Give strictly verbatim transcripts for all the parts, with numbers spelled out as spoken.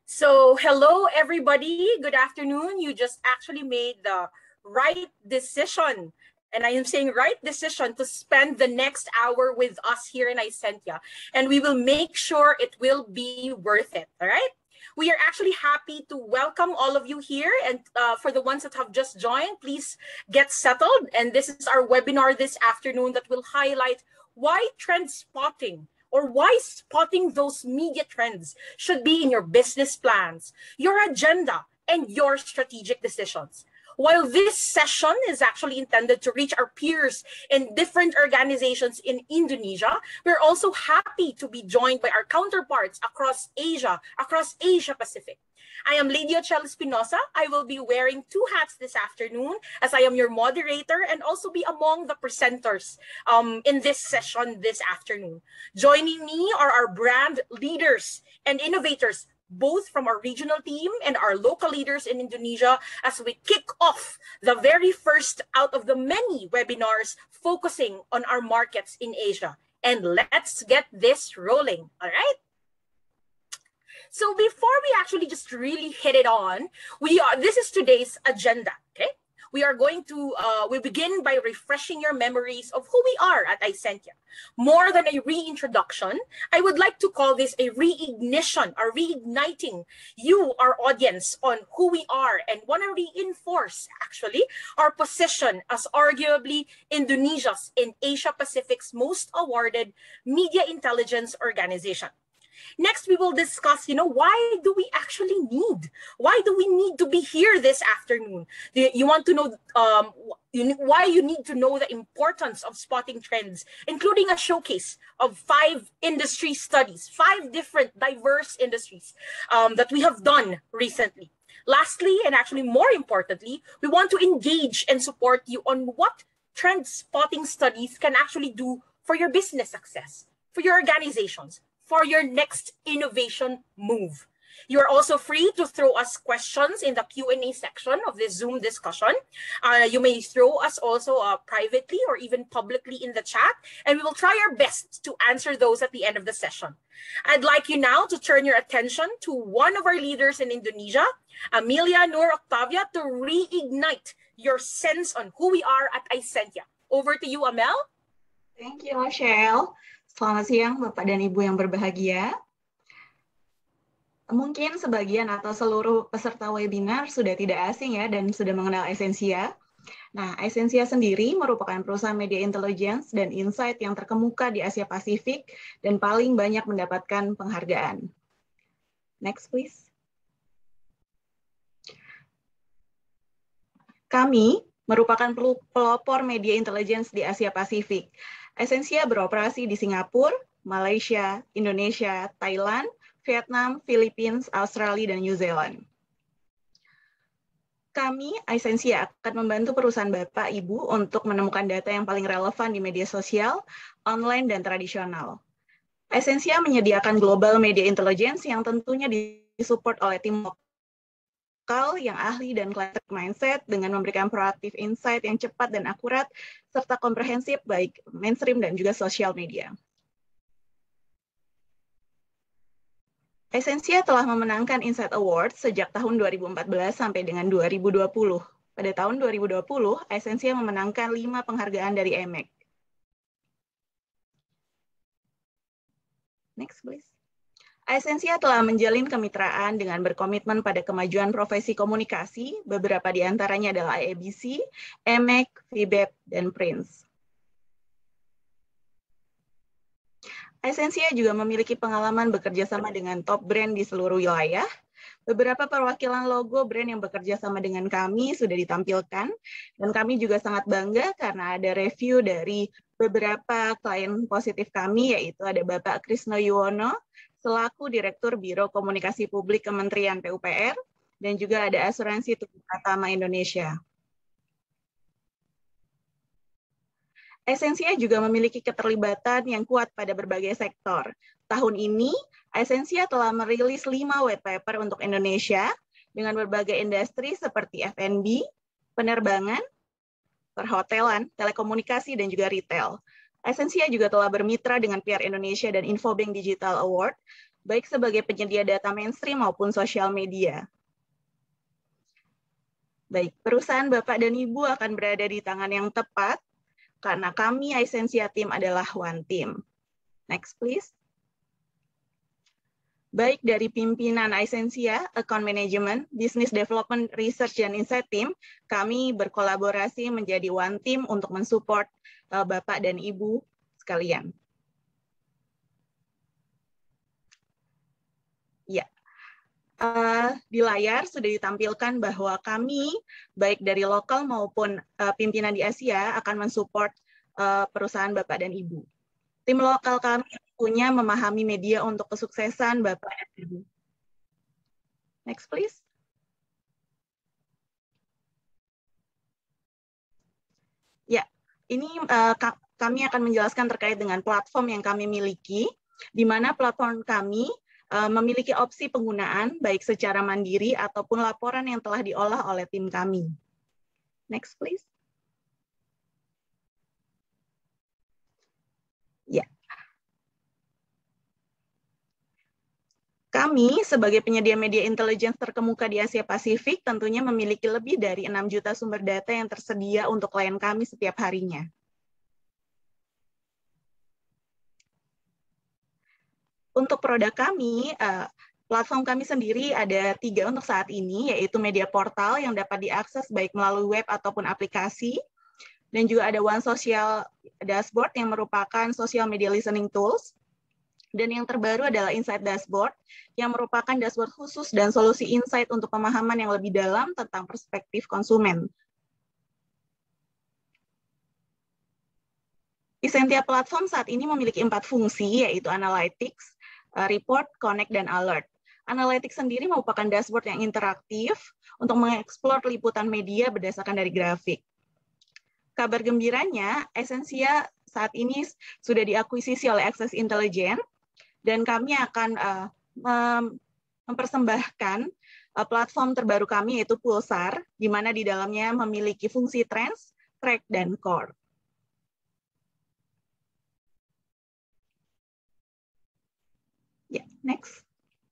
So, hello everybody. Good afternoon. You just actually made the right decision. And I am saying right decision to spend the next hour with us here in Isentia. And we will make sure it will be worth it. All right. We are actually happy to welcome all of you here. And uh, for the ones that have just joined, please get settled. And this is our webinar this afternoon that will highlight why trend spotting or why spotting those media trends should be in your business plans, your agenda, and your strategic decisions. While this session is actually intended to reach our peers in different organizations in Indonesia, we're also happy to be joined by our counterparts across Asia, across Asia Pacific. I am Lady Ochel Espinosa. I will be wearing two hats this afternoon as I am your moderator and also be among the presenters um, in this session this afternoon. Joining me are our brand leaders and innovators, both from our regional team and our local leaders in Indonesia, as we kick off the very first out of the many webinars focusing on our markets in Asia. And let's get this rolling, all right? So before we actually just really hit it on, we are, this is today's agenda, okay? We are going to, uh, we begin by refreshing your memories of who we are at Isentia. More than a reintroduction, I would like to call this a reignition, or reigniting you, our audience, on who we are and want to reinforce, actually, our position as arguably Indonesia's and Asia Pacific's most awarded media intelligence organization. Next, we will discuss, you know, why do we actually need? Why do we need to be here this afternoon? You want to know um, you, why you need to know the importance of spotting trends, including a showcase of five industry studies, five different diverse industries um, that we have done recently. Lastly, and actually more importantly, we want to engage and support you on what trend spotting studies can actually do for your business success, for your organizations, for your next innovation move. You're also free to throw us questions in the Q and A section of this Zoom discussion. Uh, you may throw us also uh, privately or even publicly in the chat, and we will try our best to answer those at the end of the session. I'd like you now to turn your attention to one of our leaders in Indonesia, Amelia Nur Octavia, to reignite your sense on who we are at Isentia. Over to you, Amel. Thank you, Michelle. Selamat siang, Bapak dan Ibu yang berbahagia. Mungkin sebagian atau seluruh peserta webinar sudah tidak asing ya dan sudah mengenal Isentia. Nah, Isentia sendiri merupakan perusahaan media intelligence dan insight yang terkemuka di Asia Pasifik dan paling banyak mendapatkan penghargaan. Next, please. Kami merupakan pelopor media intelligence di Asia Pasifik. Isentia beroperasi di Singapura, Malaysia, Indonesia, Thailand, Vietnam, Philippines, Australia, dan New Zealand. Kami, Isentia, akan membantu perusahaan Bapak, Ibu untuk menemukan data yang paling relevan di media sosial, online, dan tradisional. Isentia menyediakan global media intelligence yang tentunya disupport oleh tim lokal yang ahli dan client mindset dengan memberikan proaktif insight yang cepat dan akurat serta komprehensif baik mainstream dan juga sosial media. Isentia telah memenangkan Insight Award sejak tahun dua ribu empat belas sampai dengan dua ribu dua puluh. Pada tahun dua ribu dua puluh, Isentia memenangkan lima penghargaan dari E M E C. Next, please. Isentia telah menjalin kemitraan dengan berkomitmen pada kemajuan profesi komunikasi, beberapa di antaranya adalah I A B C, E M E C, V B E P, dan Prince. Isentia juga memiliki pengalaman bekerja sama dengan top brand di seluruh wilayah. Beberapa perwakilan logo brand yang bekerja sama dengan kami sudah ditampilkan, dan kami juga sangat bangga karena ada review dari beberapa klien positif kami, yaitu ada Bapak Krisno Yuwono, selaku Direktur Biro Komunikasi Publik Kementerian P U P R, dan juga ada Asuransi Tugu Pratama Indonesia. Isentia juga memiliki keterlibatan yang kuat pada berbagai sektor. Tahun ini, Isentia telah merilis lima white paper untuk Indonesia dengan berbagai industri seperti F and B, penerbangan, perhotelan, telekomunikasi, dan juga retail. Isentia juga telah bermitra dengan P R Indonesia dan Infobank Digital Award baik sebagai penyedia data mainstream maupun sosial media. Baik, perusahaan Bapak dan Ibu akan berada di tangan yang tepat karena kami Isensia Team adalah one team. Next, please. Baik dari pimpinan Isensia, Account Management, Business Development, Research, dan Insight Team, kami berkolaborasi menjadi one team untuk mensupport uh, Bapak dan Ibu sekalian. Ya. Uh, di layar sudah ditampilkan bahwa kami, baik dari lokal maupun uh, pimpinan di Asia, akan mensupport uh, perusahaan Bapak dan Ibu. Tim lokal kami punya memahami media untuk kesuksesan Bapak dan Ibu. Next, please. Ya, ini uh, kami akan menjelaskan terkait dengan platform yang kami miliki, di mana platform kami memiliki opsi penggunaan baik secara mandiri ataupun laporan yang telah diolah oleh tim kami. Next, please. Ya. Kami sebagai penyedia media intelligence terkemuka di Asia Pasifik tentunya memiliki lebih dari enam juta sumber data yang tersedia untuk klien kami setiap harinya. Untuk produk kami, platform kami sendiri ada tiga untuk saat ini, yaitu media portal yang dapat diakses baik melalui web ataupun aplikasi, dan juga ada One Social Dashboard yang merupakan social media listening tools, dan yang terbaru adalah Insight Dashboard yang merupakan dashboard khusus dan solusi insight untuk pemahaman yang lebih dalam tentang perspektif konsumen. Isensia Platform saat ini memiliki empat fungsi, yaitu Analytics, Report, Connect, dan Alert. Analytics sendiri merupakan dashboard yang interaktif untuk mengeksplor liputan media berdasarkan dari grafik. Kabar gembiranya, Isensia saat ini sudah diakuisisi oleh Access Intelligence, dan kami akan uh, mempersembahkan uh, platform terbaru kami, yaitu Pulsar, di mana di dalamnya memiliki fungsi Trends, Track, dan Core. Ya, next.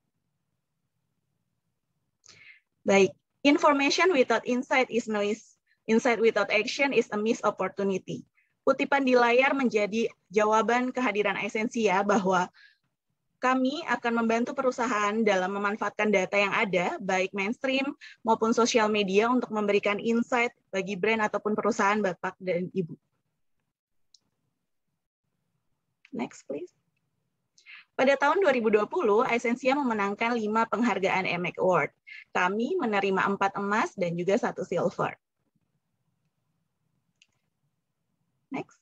Baik, information without insight is noise. Insight without action is a missed opportunity. Kutipan di layar menjadi jawaban kehadiran Isensia bahwa kami akan membantu perusahaan dalam memanfaatkan data yang ada, baik mainstream maupun sosial media untuk memberikan insight bagi brand ataupun perusahaan Bapak dan Ibu. Next, please. Pada tahun dua ribu dua puluh, Isensia memenangkan lima penghargaan M A C Award. Kami menerima empat emas dan juga satu silver. Next.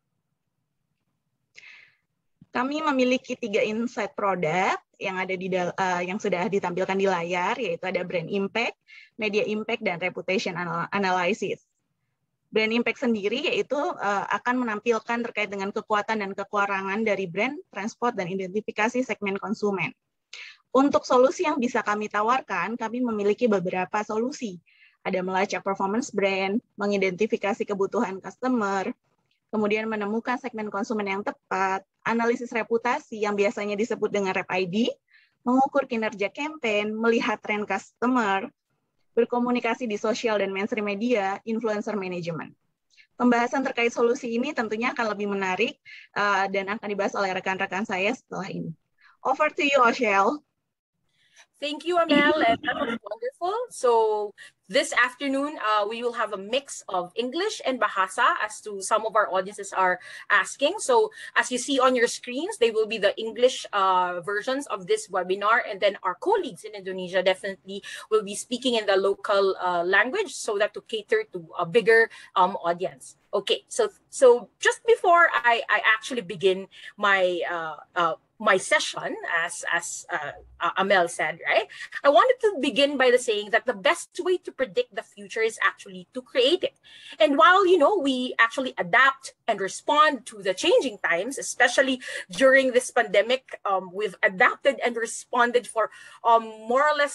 Kami memiliki tiga insight produk yang ada di uh, yang sudah ditampilkan di layar, yaitu ada brand impact, media impact, dan reputation analysis. Brand impact sendiri yaitu uh, akan menampilkan terkait dengan kekuatan dan kekurangan dari brand, transport, dan identifikasi segmen konsumen. Untuk solusi yang bisa kami tawarkan, kami memiliki beberapa solusi. Ada melacak performance brand, mengidentifikasi kebutuhan customer, kemudian menemukan segmen konsumen yang tepat, analisis reputasi yang biasanya disebut dengan Rep I D, mengukur kinerja campaign, melihat tren customer, berkomunikasi di sosial dan mainstream media, influencer management. Pembahasan terkait solusi ini tentunya akan lebih menarik uh, dan akan dibahas oleh rekan-rekan saya setelah ini. Over to you, Oshel. Thank you, Amel, and that was wonderful. So this afternoon, uh, we will have a mix of English and Bahasa, as to some of our audiences are asking. So as you see on your screens, they will be the English uh, versions of this webinar, and then our colleagues in Indonesia definitely will be speaking in the local uh, language so that to cater to a bigger um, audience. Okay, so so just before I, I actually begin my uh, uh, my session, as as uh, uh, Amel said, right? I wanted to begin by the saying that the best way to predict the future is actually to create it. And while, you know, we actually adapt and respond to the changing times, especially during this pandemic, um, we've adapted and responded for um, more or less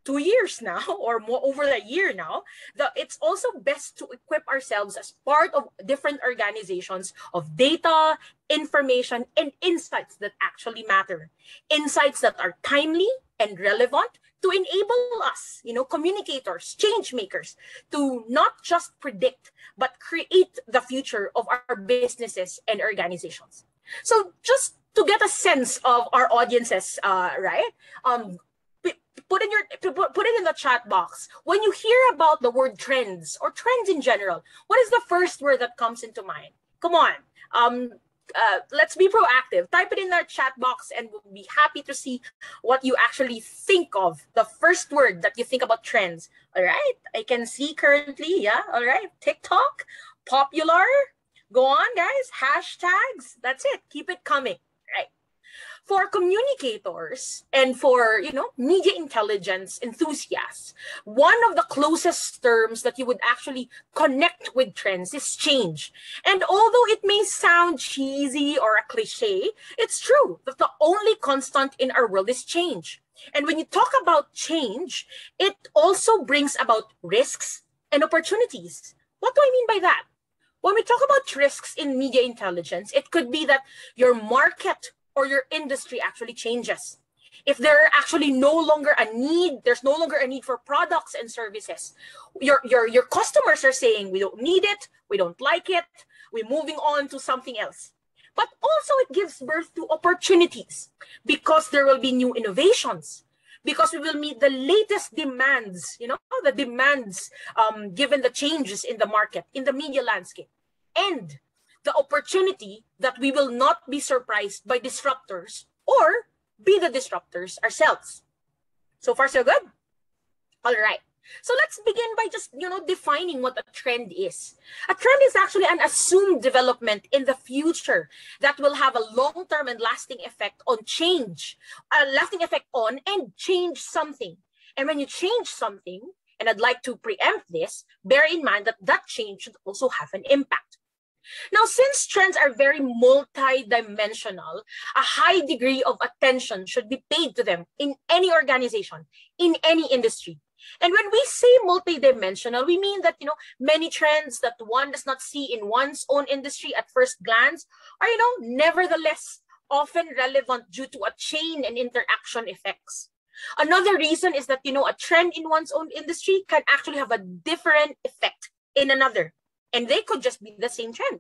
two years now, or more over a year now, the, it's also best to equip ourselves as part of different organizations of data, information, and insights that actually matter. Insights that are timely and relevant to enable us, you know, communicators, change makers, to not just predict, but create the future of our businesses and organizations. So just to get a sense of our audiences, uh, right? Um, put in your put it in the chat box. When you hear about the word trends or trends in general, what is the first word that comes into mind? Come on. Um, uh, let's be proactive. Type it in our chat box and we'll be happy to see what you actually think of. The first word that you think about trends. All right. I can see currently. Yeah. All right. TikTok, popular. Go on, guys. Hashtags. That's it. Keep it coming. Right. For communicators and for, you know, media intelligence enthusiasts, one of the closest terms that you would actually connect with trends is change. And although it may sound cheesy or a cliche, it's true that the only constant in our world is change. And when you talk about change, it also brings about risks and opportunities. What do I mean by that? When we talk about risks in media intelligence, it could be that your market or your industry actually changes. If there are actually no longer a need, there's no longer a need for products and services. Your, your, your customers are saying, we don't need it, we don't like it, we're moving on to something else. But also it gives birth to opportunities because there will be new innovations, because we will meet the latest demands, you know, the demands um, given the changes in the market, in the media landscape. And the opportunity that we will not be surprised by disruptors or be the disruptors ourselves. So far, so good? All right. So let's begin by just, you know, defining what a trend is. A trend is actually an assumed development in the future that will have a long-term and lasting effect on change, a lasting effect on and change something. And when you change something, and I'd like to preempt this, bear in mind that that change should also have an impact. Now, since trends are very multi-dimensional, a high degree of attention should be paid to them in any organization, in any industry. And when we say multi-dimensional, we mean that, you know, many trends that one does not see in one's own industry at first glance are, you know, nevertheless often relevant due to a chain and interaction effects. Another reason is that, you know, a trend in one's own industry can actually have a different effect in another. And they could just be the same trend.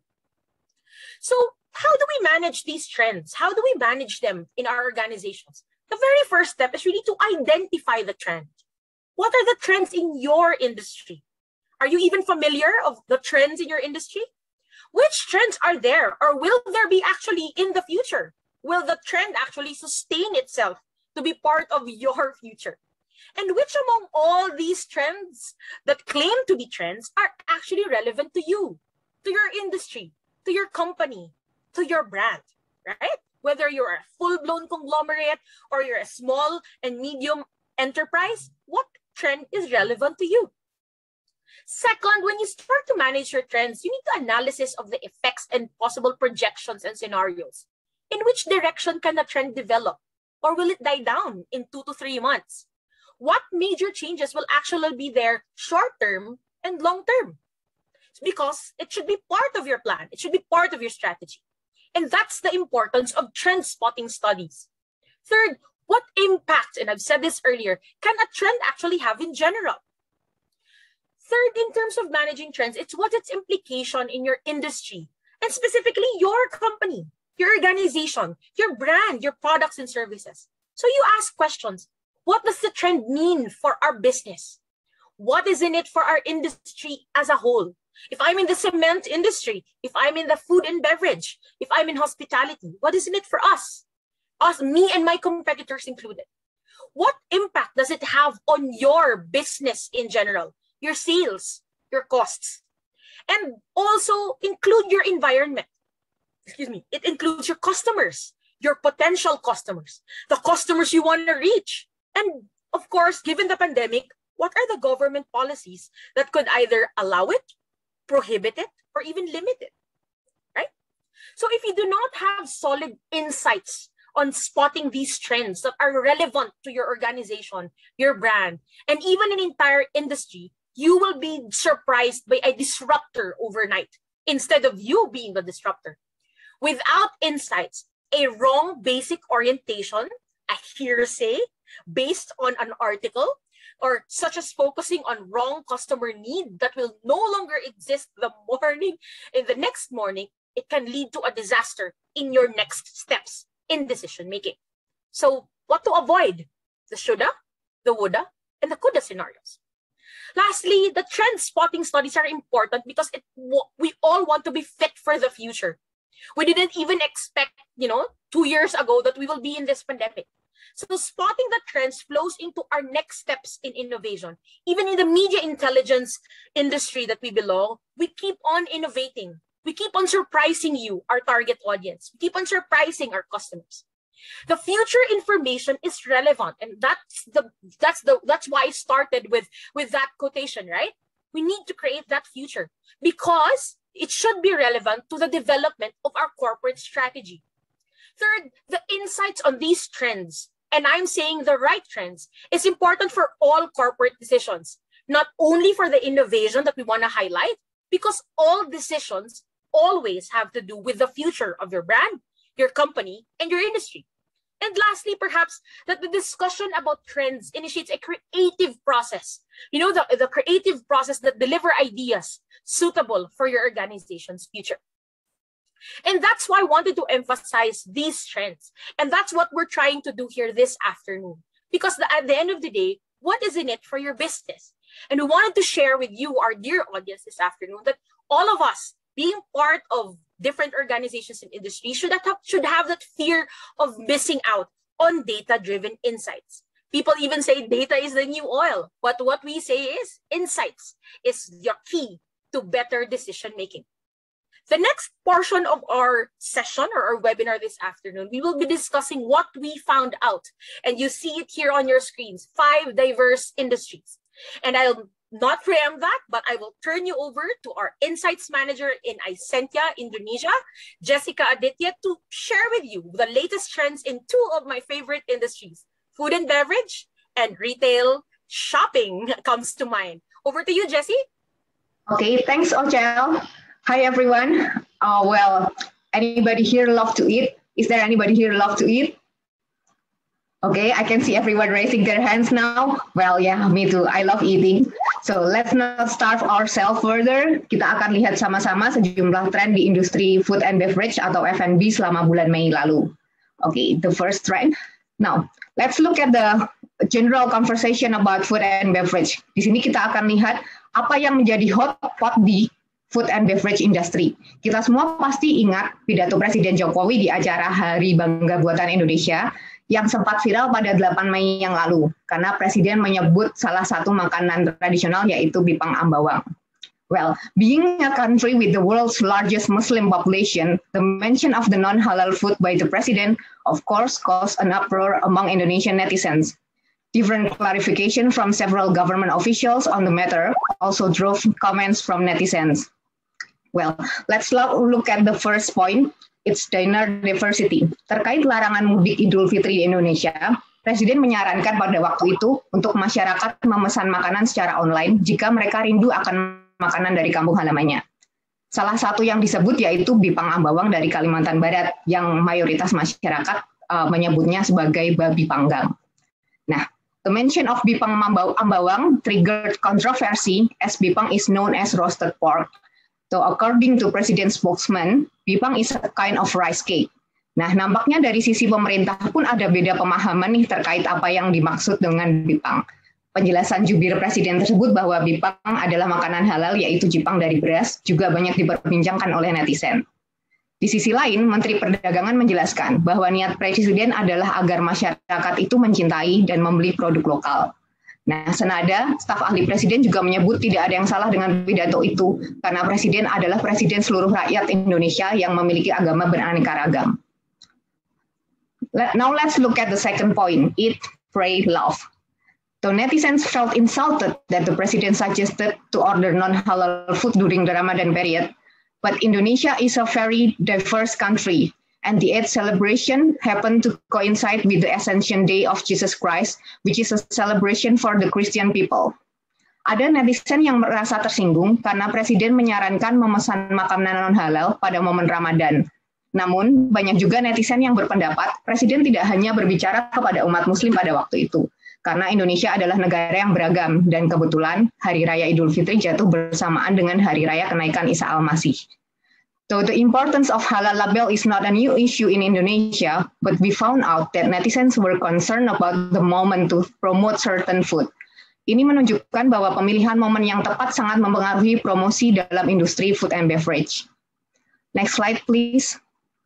So how do we manage these trends? How do we manage them in our organizations? The very first step is really to identify the trend. What are the trends in your industry? Are you even familiar of the trends in your industry? Which trends are there, or will there be actually in the future? Will the trend actually sustain itself to be part of your future? And which among all these trends that claim to be trends are actually relevant to you, to your industry, to your company, to your brand, right? Whether you're a full-blown conglomerate or you're a small and medium enterprise, what trend is relevant to you? Second, when you start to manage your trends, you need the analysis of the effects and possible projections and scenarios. In which direction can the trend develop? Or will it die down in two to three months? What major changes will actually be there short-term and long-term? Because it should be part of your plan. It should be part of your strategy. And that's the importance of trend spotting studies. Third, what impact, and I've said this earlier, can a trend actually have in general? Third, in terms of managing trends, it's what its implication in your industry, and specifically your company, your organization, your brand, your products and services. So you ask questions. What does the trend mean for our business? What is in it for our industry as a whole? If I'm in the cement industry, if I'm in the food and beverage, if I'm in hospitality, what is in it for us? Us, me and my competitors included. What impact does it have on your business in general, your sales, your costs? And also include your environment. Excuse me, it includes your customers, your potential customers, the customers you want to reach. And of course, given the pandemic, what are the government policies that could either allow it, prohibit it, or even limit it, right? So if you do not have solid insights on spotting these trends that are relevant to your organization, your brand, and even an entire industry, you will be surprised by a disruptor overnight instead of you being the disruptor. Without insights, a wrong basic orientation, a hearsay based on an article, or such as focusing on wrong customer need that will no longer exist the morning in the next morning, it can lead to a disaster in your next steps in decision making. So what to avoid? The shoulda, the woulda, and the coulda scenarios. Lastly, the trend spotting studies are important because it, we all want to be fit for the future. We didn't even expect, you know, two years ago that we will be in this pandemic. So spotting the trends flows into our next steps in innovation. Even in the media intelligence industry that we belong, we keep on innovating. We keep on surprising you, our target audience. We keep on surprising our customers. The future information is relevant, and that's the that's the that's why I started with with that quotation, right? We need to create that future because it should be relevant to the development of our corporate strategy. Third, the insights on these trends, and I'm saying the right trends, is important for all corporate decisions, not only for the innovation that we want to highlight, because all decisions always have to do with the future of your brand, your company, and your industry. And lastly, perhaps that the discussion about trends initiates a creative process. You know, the, the creative process that delivers ideas suitable for your organization's future. And that's why I wanted to emphasize these trends. And that's what we're trying to do here this afternoon. Because the, at the end of the day, what is in it for your business? And we wanted to share with you, our dear audience this afternoon, that all of us being part of different organizations and industries should have, should have that fear of missing out on data-driven insights. People even say data is the new oil. But what we say is insights is your key to better decision-making. The next portion of our session or our webinar this afternoon, we will be discussing what we found out. And you see it here on your screens, five diverse industries. And I'll not preempt that, but I will turn you over to our insights manager in Isentia, Indonesia, Jessica Aditya, to share with you the latest trends in two of my favorite industries, food and beverage and retail shopping comes to mind. Over to you, Jessie. Okay, thanks, Ochel. Hi, everyone. Uh, well, anybody here love to eat? Is there anybody here love to eat? Okay, I can see everyone raising their hands now. Well, yeah, me too. I love eating. So let's not starve ourselves further. Kita akan lihat sama-sama sejumlah tren di industri food and beverage atau F and B selama bulan Mei lalu. Okay, the first trend. Now, let's look at the general conversation about food and beverage. Di sini kita akan lihat apa yang menjadi hot pot di food and beverage industry. Kita semua pasti ingat pidato Presiden Jokowi di acara Hari Bangga Buatan Indonesia yang sempat viral pada delapan Mei yang lalu, karena Presiden menyebut salah satu makanan tradisional yaitu bipang ambawang. Well, being a country with the world's largest Muslim population, the mention of the non-halal food by the President, of course, caused an uproar among Indonesian netizens. Different clarification from several government officials on the matter also drove comments from netizens. Well, let's look at the first point. It's dinner diversity. Terkait larangan mudik Idul Fitri di Indonesia, Presiden menyarankan pada waktu itu untuk masyarakat memesan makanan secara online jika mereka rindu akan makanan dari kampung halamannya. Salah satu yang disebut yaitu bipang ambawang dari Kalimantan Barat yang mayoritas masyarakat uh, menyebutnya sebagai babi panggang. Nah, the mention of bipang ambawang triggered controversy as bipang is known as roasted pork. So according to President spokesman, bipang is a kind of rice cake. Nah, nampaknya dari sisi pemerintah pun ada beda pemahaman nih terkait apa yang dimaksud dengan bipang. Penjelasan jubir Presiden tersebut bahwa bipang adalah makanan halal yaitu jipang dari beras juga banyak diperbincangkan oleh netizen. Di sisi lain, Menteri Perdagangan menjelaskan bahwa niat Presiden adalah agar masyarakat itu mencintai dan membeli produk lokal. Nah, senada, staf ahli Presiden juga menyebut tidak ada yang salah dengan pidato itu, karena Presiden adalah Presiden seluruh rakyat Indonesia yang memiliki agama beraneka ragam. Now let's look at the second point, eat, pray, love. So netizens felt insulted that the President suggested to order non-halal food during the Ramadan period, but Indonesia is a very diverse country, and the eighth celebration happened to coincide with the Ascension Day of Jesus Christ, which is a celebration for the Christian people. Ada netizen yang merasa tersinggung karena Presiden menyarankan memesan makanan non-halal pada momen Ramadan. Namun, banyak juga netizen yang berpendapat Presiden tidak hanya berbicara kepada umat Muslim pada waktu itu, karena Indonesia adalah negara yang beragam, dan kebetulan Hari Raya Idul Fitri jatuh bersamaan dengan Hari Raya Kenaikan Isa Al-Masih. So the importance of halal label is not a new issue in Indonesia, but we found out that netizens were concerned about the moment to promote certain food. Ini menunjukkan bahwa pemilihan momen yang tepat sangat mempengaruhi promosi dalam industri food and beverage. Next slide, please.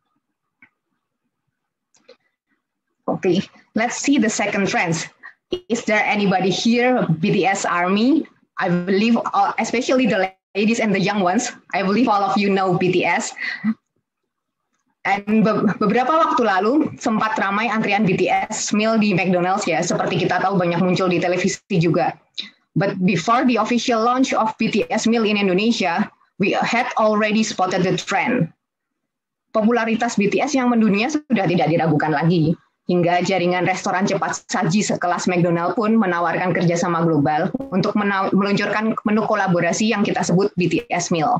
Okay, let's see the second trends. Is there anybody here, B T S Army? I believe, uh, especially the ladies and the young ones, I believe all of you know B T S. And be beberapa waktu lalu sempat ramai antrian B T S meal di McDonald's ya, seperti kita tahu banyak muncul di televisi juga. But before the official launch of B T S meal in Indonesia, we had already spotted the trend. Popularitas B T S yang mendunia sudah tidak diragukan lagi. Hingga jaringan restoran cepat saji sekelas McDonald pun menawarkan kerjasama global untuk meluncurkan menu kolaborasi yang kita sebut B T S Meal.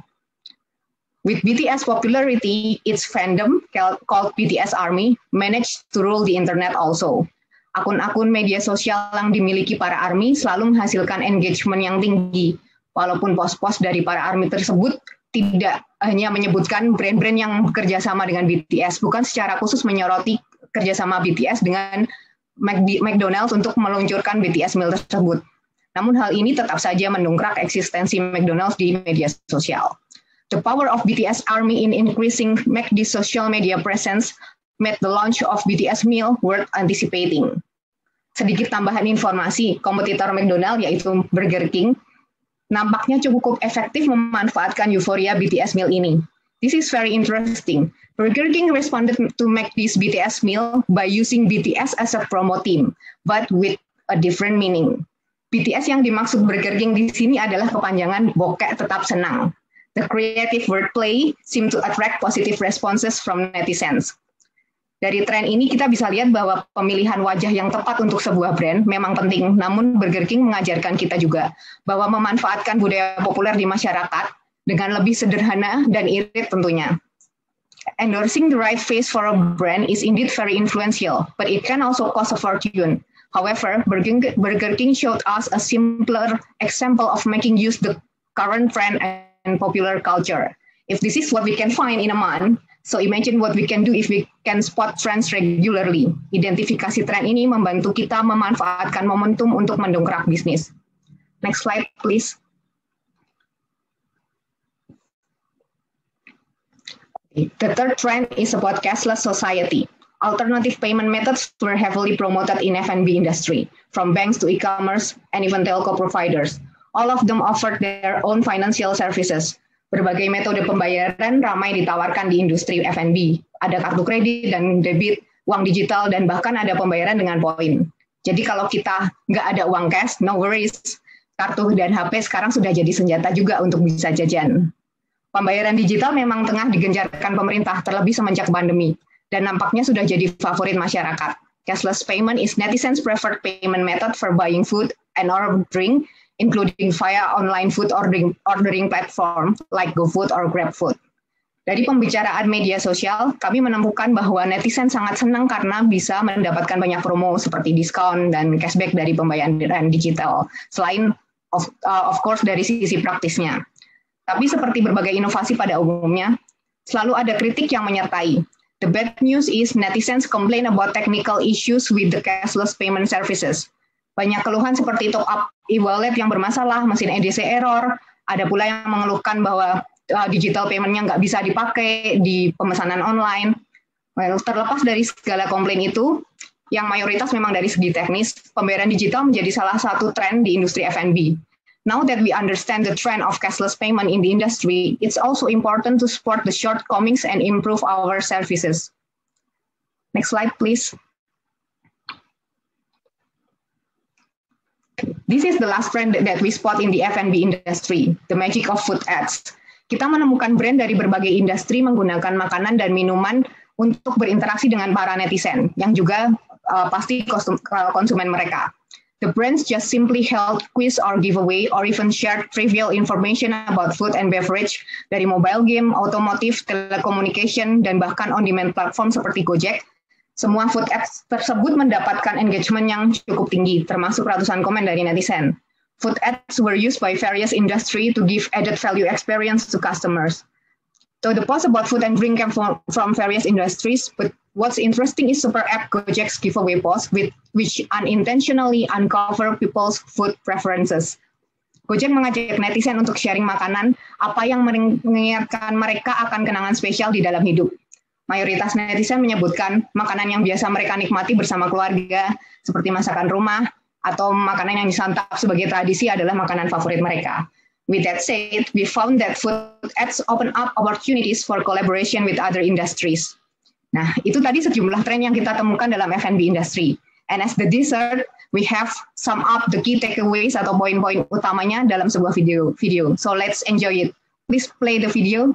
With B T S popularity, its fandom called B T S Army managed to rule the internet also. Akun-akun media sosial yang dimiliki para ARMY selalu menghasilkan engagement yang tinggi, walaupun post-post dari para ARMY tersebut tidak hanya menyebutkan brand-brand yang bekerja sama dengan B T S, bukan secara khusus menyoroti kerjasama B T S dengan McDonald's untuk meluncurkan B T S meal tersebut. Namun hal ini tetap saja mendongkrak eksistensi McDonald's di media sosial. The power of B T S Army in increasing McD's social media presence made the launch of B T S meal worth anticipating. Sedikit tambahan informasi, kompetitor McDonald's yaitu Burger King nampaknya cukup efektif memanfaatkan euforia B T S meal ini. This is very interesting. Burger King responded to McD's B T S meal by using B T S as a promo team, but with a different meaning. B T S yang dimaksud Burger King di sini adalah kepanjangan bokek tetap senang. The creative wordplay seemed to attract positive responses from netizens. Dari tren ini kita bisa lihat bahwa pemilihan wajah yang tepat untuk sebuah brand memang penting, namun Burger King mengajarkan kita juga bahwa memanfaatkan budaya populer di masyarakat dengan lebih sederhana dan irit tentunya. Endorsing the right face for a brand is indeed very influential, but it can also cost a fortune. However, Burger King showed us a simpler example of making use the current trend and popular culture. If this is what we can find in a month, so imagine what we can do if we can spot trends regularly. Identifikasi tren ini membantu kita memanfaatkan momentum untuk mendongkrak bisnis. Next slide, please. The third trend is about cashless society. Alternative payment methods were heavily promoted in F and B industry, from banks to e-commerce and even telco providers. All of them offered their own financial services. Berbagai metode pembayaran ramai ditawarkan di industri F and B. Ada kartu kredit dan debit, uang digital, dan bahkan ada pembayaran dengan poin. Jadi kalau kita nggak ada uang cash, no worries. Kartu dan H P sekarang sudah jadi senjata juga untuk bisa jajan. Pembayaran digital memang tengah digencarkan pemerintah terlebih semenjak pandemi, dan nampaknya sudah jadi favorit masyarakat. Cashless payment is netizens' preferred payment method for buying food and ordering, including via online food ordering, ordering platform like GoFood or GrabFood. Dari pembicaraan media sosial, kami menemukan bahwa netizen sangat senang karena bisa mendapatkan banyak promo seperti diskon dan cashback dari pembayaran digital, selain of, uh, of course dari sisi praktisnya. Tapi seperti berbagai inovasi pada umumnya, selalu ada kritik yang menyertai. The bad news is netizens complain about technical issues with the cashless payment services. Banyak keluhan seperti top up e-wallet yang bermasalah, mesin E D C error, ada pula yang mengeluhkan bahwa uh, digital payment-nya nggak bisa dipakai di pemesanan online. Well, terlepas dari segala komplain itu, yang mayoritas memang dari segi teknis, pembayaran digital menjadi salah satu tren di industri F and B. Now that we understand the trend of cashless payment in the industry, it's also important to support the shortcomings and improve our services. Next slide, please. This is the last trend that we spot in the F and B industry, the magic of food ads. Kita menemukan brand dari berbagai industri menggunakan makanan dan minuman untuk berinteraksi dengan para netizen yang juga uh, pasti kostum, uh, konsumen mereka. The brands just simply held quiz or giveaway or even shared trivial information about food and beverage dari mobile game, otomotif, telecommunication, dan bahkan on-demand platform seperti Gojek. Semua food ads tersebut mendapatkan engagement yang cukup tinggi, termasuk ratusan komen dari netizen. Food ads were used by various industry to give added value experience to customers. So the post about food and drink came from, from various industries, but what's interesting is Super App Gojek's giveaway post, with, which unintentionally uncover people's food preferences. Gojek mengajak netizen untuk sharing makanan, apa yang mengingatkan mereka akan kenangan spesial di dalam hidup. Mayoritas netizen menyebutkan makanan yang biasa mereka nikmati bersama keluarga, seperti masakan rumah, atau makanan yang disantap sebagai tradisi adalah makanan favorit mereka. With that said, we found that food ads open up opportunities for collaboration with other industries. Nah, itu tadi sejumlah tren yang kita temukan dalam F and B industry. And as the dessert, we have sum up the key takeaways atau poin-poin utamanya dalam sebuah video. video. So let's enjoy it. Please play the video.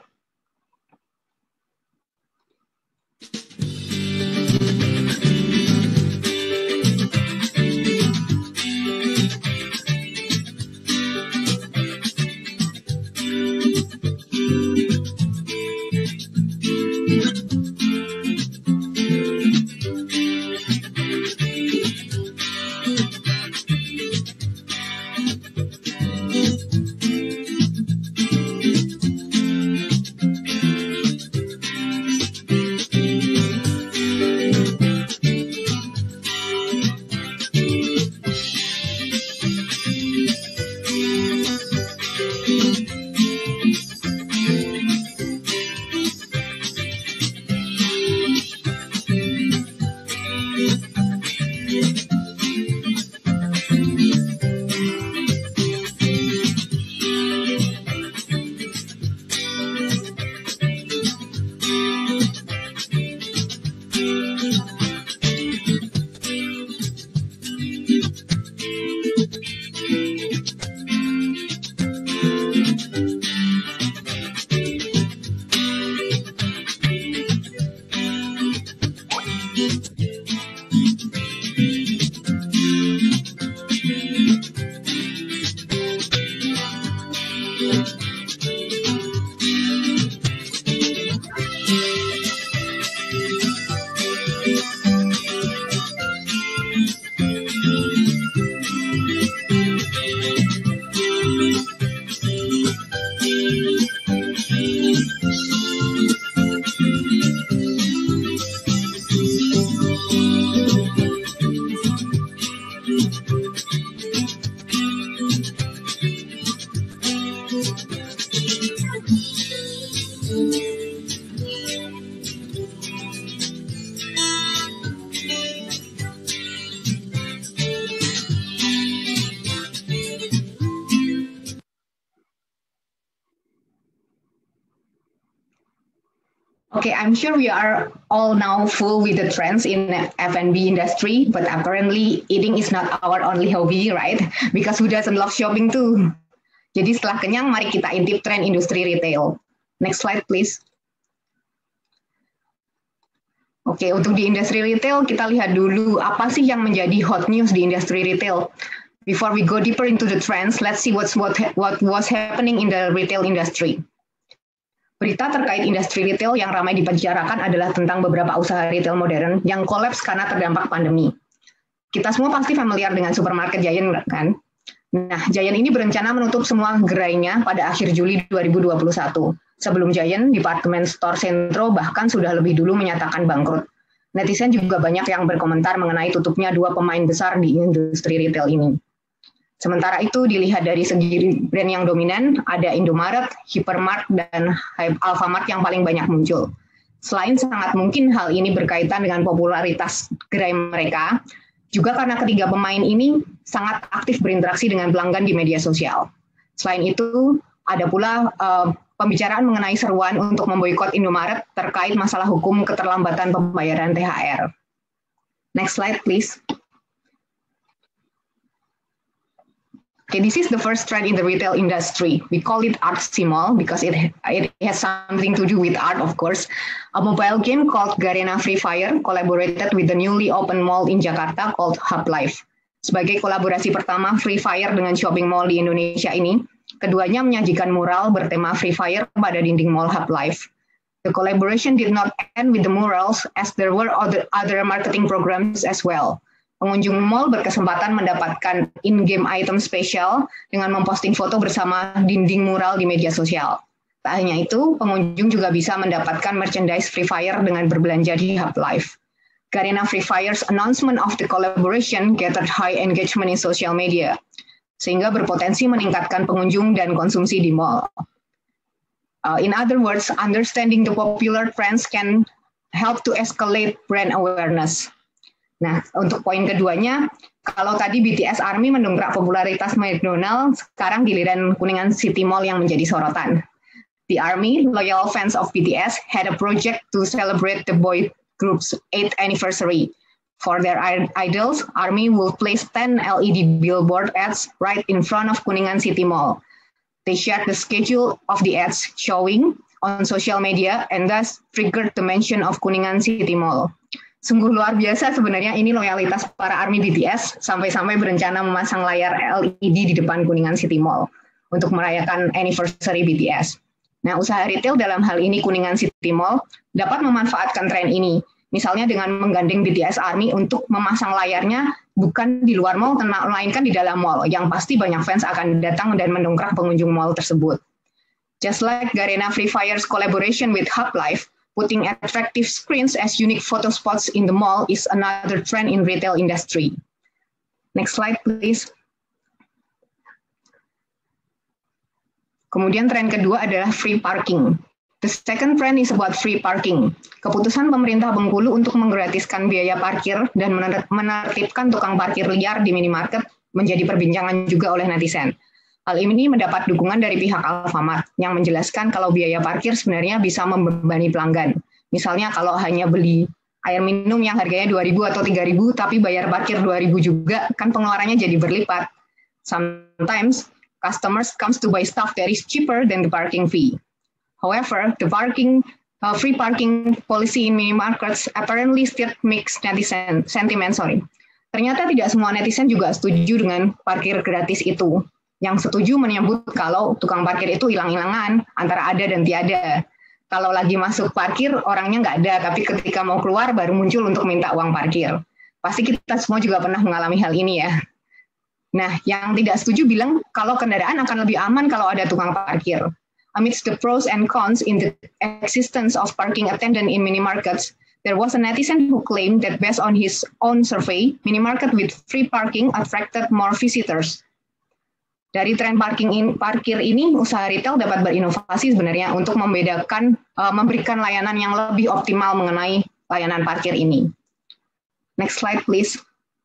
Okay, I'm sure we are all now full with the trends in F and B industry, but apparently eating is not our only hobby, right? Because who doesn't love shopping too? Jadi setelah kenyang, mari kita intip tren industri retail. Next slide, please. Oke, untuk di industri retail, kita lihat dulu apa sih yang menjadi hot news di industri retail. Before we go deeper into the trends, let's see what's what, what was happening in the retail industry. Berita terkait industri retail yang ramai dibicarakan adalah tentang beberapa usaha retail modern yang kolaps karena terdampak pandemi. Kita semua pasti familiar dengan supermarket Giant, kan? Nah, Giant ini berencana menutup semua gerainya pada akhir Juli dua ribu dua puluh satu. Sebelum Giant, departemen store Centro bahkan sudah lebih dulu menyatakan bangkrut. Netizen juga banyak yang berkomentar mengenai tutupnya dua pemain besar di industri retail ini. Sementara itu, dilihat dari segi brand yang dominan, ada Indomaret, Hypermart, dan Alfamart yang paling banyak muncul. Selain sangat mungkin hal ini berkaitan dengan popularitas gerai mereka, juga karena ketiga pemain ini sangat aktif berinteraksi dengan pelanggan di media sosial. Selain itu, ada pula uh, pembicaraan mengenai seruan untuk memboikot Indomaret terkait masalah hukum keterlambatan pembayaran T H R. Next slide, please. Okay, this is the first trend in the retail industry. We call it Artsy Mall because it, it has something to do with art, of course. A mobile game called Garena Free Fire collaborated with the newly opened mall in Jakarta called Hub Life. Sebagai kolaborasi pertama Free Fire dengan shopping mall di Indonesia ini, keduanya menyajikan mural bertema Free Fire pada dinding mall Hub Life. The collaboration did not end with the murals as there were other, other marketing programs as well. Pengunjung mall berkesempatan mendapatkan in-game item spesial dengan memposting foto bersama dinding mural di media sosial. Tak hanya itu, pengunjung juga bisa mendapatkan merchandise Free Fire dengan berbelanja di Hub Life. Garena Free Fire's announcement of the collaboration gathered high engagement in social media, sehingga berpotensi meningkatkan pengunjung dan konsumsi di mall. Uh, in other words, understanding the popular trends can help to escalate brand awareness. Nah, untuk poin keduanya, kalau tadi B T S Army mendongkrak popularitas McDonald, sekarang giliran Kuningan City Mall yang menjadi sorotan. The Army, loyal fans of B T S, had a project to celebrate the boy group's eighth anniversary. For their idols, Army will place ten L E D billboard ads right in front of Kuningan City Mall. They shared the schedule of the ads showing on social media and thus triggered the mention of Kuningan City Mall. Sungguh luar biasa sebenarnya ini loyalitas para Army B T S sampai-sampai berencana memasang layar L E D di depan Kuningan City Mall untuk merayakan anniversary B T S. Nah, usaha retail dalam hal ini Kuningan City Mall dapat memanfaatkan tren ini, misalnya dengan menggandeng B T S Army untuk memasang layarnya bukan di luar mall, melainkan di dalam mall, yang pasti banyak fans akan datang dan mendongkrak pengunjung mall tersebut. Just like Garena Free Fire's collaboration with Hub Life, putting attractive screens as unique photo spots in the mall is another trend in retail industry. Next slide, please. Kemudian tren kedua adalah free parking. The second trend is about free parking. Keputusan pemerintah Bengkulu untuk menggratiskan biaya parkir dan menertibkan tukang parkir liar di minimarket menjadi perbincangan juga oleh netizen. Hal ini mendapat dukungan dari pihak Alfamart yang menjelaskan kalau biaya parkir sebenarnya bisa membebani pelanggan. Misalnya kalau hanya beli air minum yang harganya dua ribu atau tiga ribu tapi bayar parkir dua ribu juga, kan pengeluarannya jadi berlipat. Sometimes customers comes to buy stuff that is cheaper than the parking fee. However, the parking uh, free parking policy in minimarkets apparently still mixed netizen sentiment. Sorry. Ternyata tidak semua netizen juga setuju dengan parkir gratis itu. Yang setuju menyebut kalau tukang parkir itu hilang-hilangan antara ada dan tiada. Kalau lagi masuk parkir, orangnya nggak ada, tapi ketika mau keluar baru muncul untuk minta uang parkir. Pasti kita semua juga pernah mengalami hal ini ya. Nah, yang tidak setuju bilang kalau kendaraan akan lebih aman kalau ada tukang parkir. Amidst the pros and cons in the existence of parking attendant in minimarkets, there was a netizen who claimed that based on his own survey, minimarket with free parking attracted more visitors. Dari tren parking in, parkir ini, usaha retail dapat berinovasi sebenarnya untuk membedakan, uh, memberikan layanan yang lebih optimal mengenai layanan parkir ini. Next slide, please.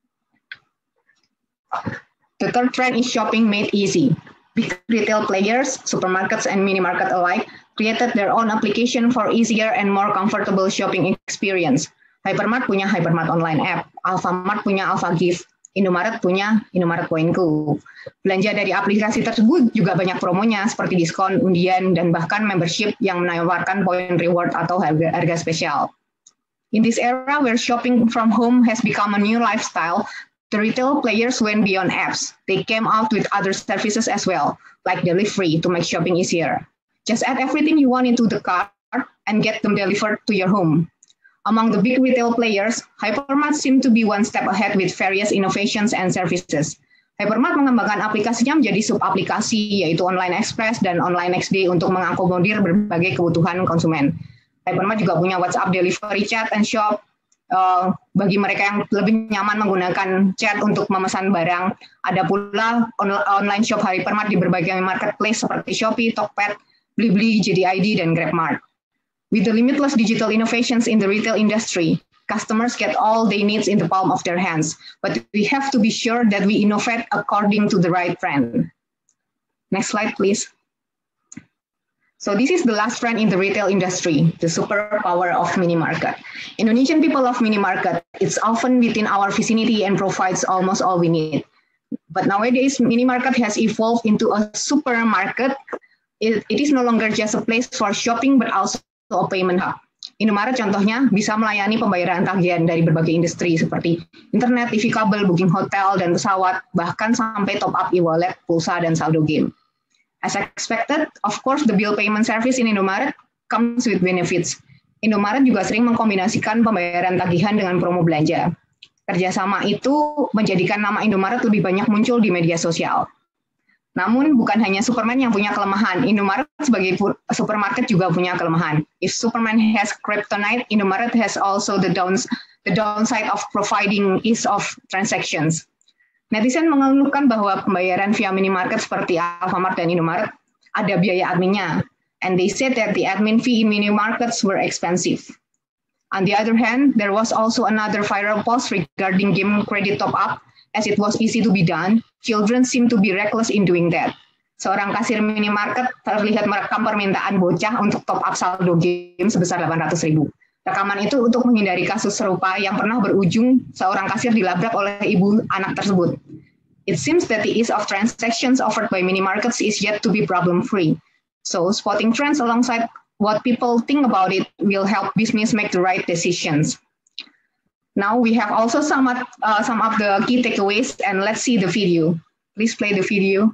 The third trend is shopping made easy. Big retail players, supermarkets and minimarket alike, created their own application for easier and more comfortable shopping experience. Hypermart punya Hypermart Online App, Alfamart punya AlfaGift, Indomaret punya Indomaret Poinku. Belanja dari aplikasi tersebut juga banyak promonya seperti diskon, undian, dan bahkan membership yang menawarkan poin reward atau harga, harga spesial. In this era where shopping from home has become a new lifestyle, the retail players went beyond apps. They came out with other services as well, like delivery to make shopping easier. Just add everything you want into the cart and get them delivered to your home. Among the big retail players, Hypermart seemed to be one step ahead with various innovations and services. Hypermart mengembangkan aplikasinya menjadi sub-aplikasi, yaitu Online Express dan Online Next Day untuk mengakomodir berbagai kebutuhan konsumen. Hypermart juga punya WhatsApp Delivery Chat and Shop, uh, bagi mereka yang lebih nyaman menggunakan chat untuk memesan barang. Ada pula on online shop Hypermart di berbagai marketplace seperti Shopee, Tokped, Blibli, J D I D, dan GrabMart. With the limitless digital innovations in the retail industry, customers get all they need in the palm of their hands, but we have to be sure that we innovate according to the right trend. Next slide, please. So this is the last trend in the retail industry, the superpower of minimarket. Indonesian people love minimarket. It's often within our vicinity and provides almost all we need. But nowadays, mini market has evolved into a supermarket. It, it is no longer just a place for shopping, but also a payment hub. Indomaret contohnya bisa melayani pembayaran tagihan dari berbagai industri seperti internet, T V kabel, booking hotel dan pesawat, bahkan sampai top up e-wallet, pulsa, dan saldo game. As expected, of course, the bill payment service in Indomaret comes with benefits. Indomaret juga sering mengkombinasikan pembayaran tagihan dengan promo belanja. Kerjasama itu menjadikan nama Indomaret lebih banyak muncul di media sosial. Namun bukan hanya Superman yang punya kelemahan, Indomaret sebagai supermarket juga punya kelemahan. If Superman has kryptonite, Indomaret has also the, downs, the downside of providing ease of transactions. Netizen mengeluhkan bahwa pembayaran via minimarket seperti Alfamart dan Indomaret ada biaya adminnya, and they said that the admin fee in minimarkets were expensive. On the other hand, there was also another viral post regarding game credit top-up, as it was easy to be done. Children seem to be reckless in doing that. Seorang kasir minimarket terlihat merekam permintaan bocah untuk top-up saldo game sebesar delapan ratus ribu. Rekaman itu untuk menghindari kasus serupa yang pernah berujung seorang kasir dilabrak oleh ibu anak tersebut. It seems that the ease of transactions offered by minimarkets is yet to be problem-free. So, spotting trends alongside what people think about it will help business make the right decisions. Now we have also sum up, uh, some of the key takeaways, and let's see the video. Please play the video.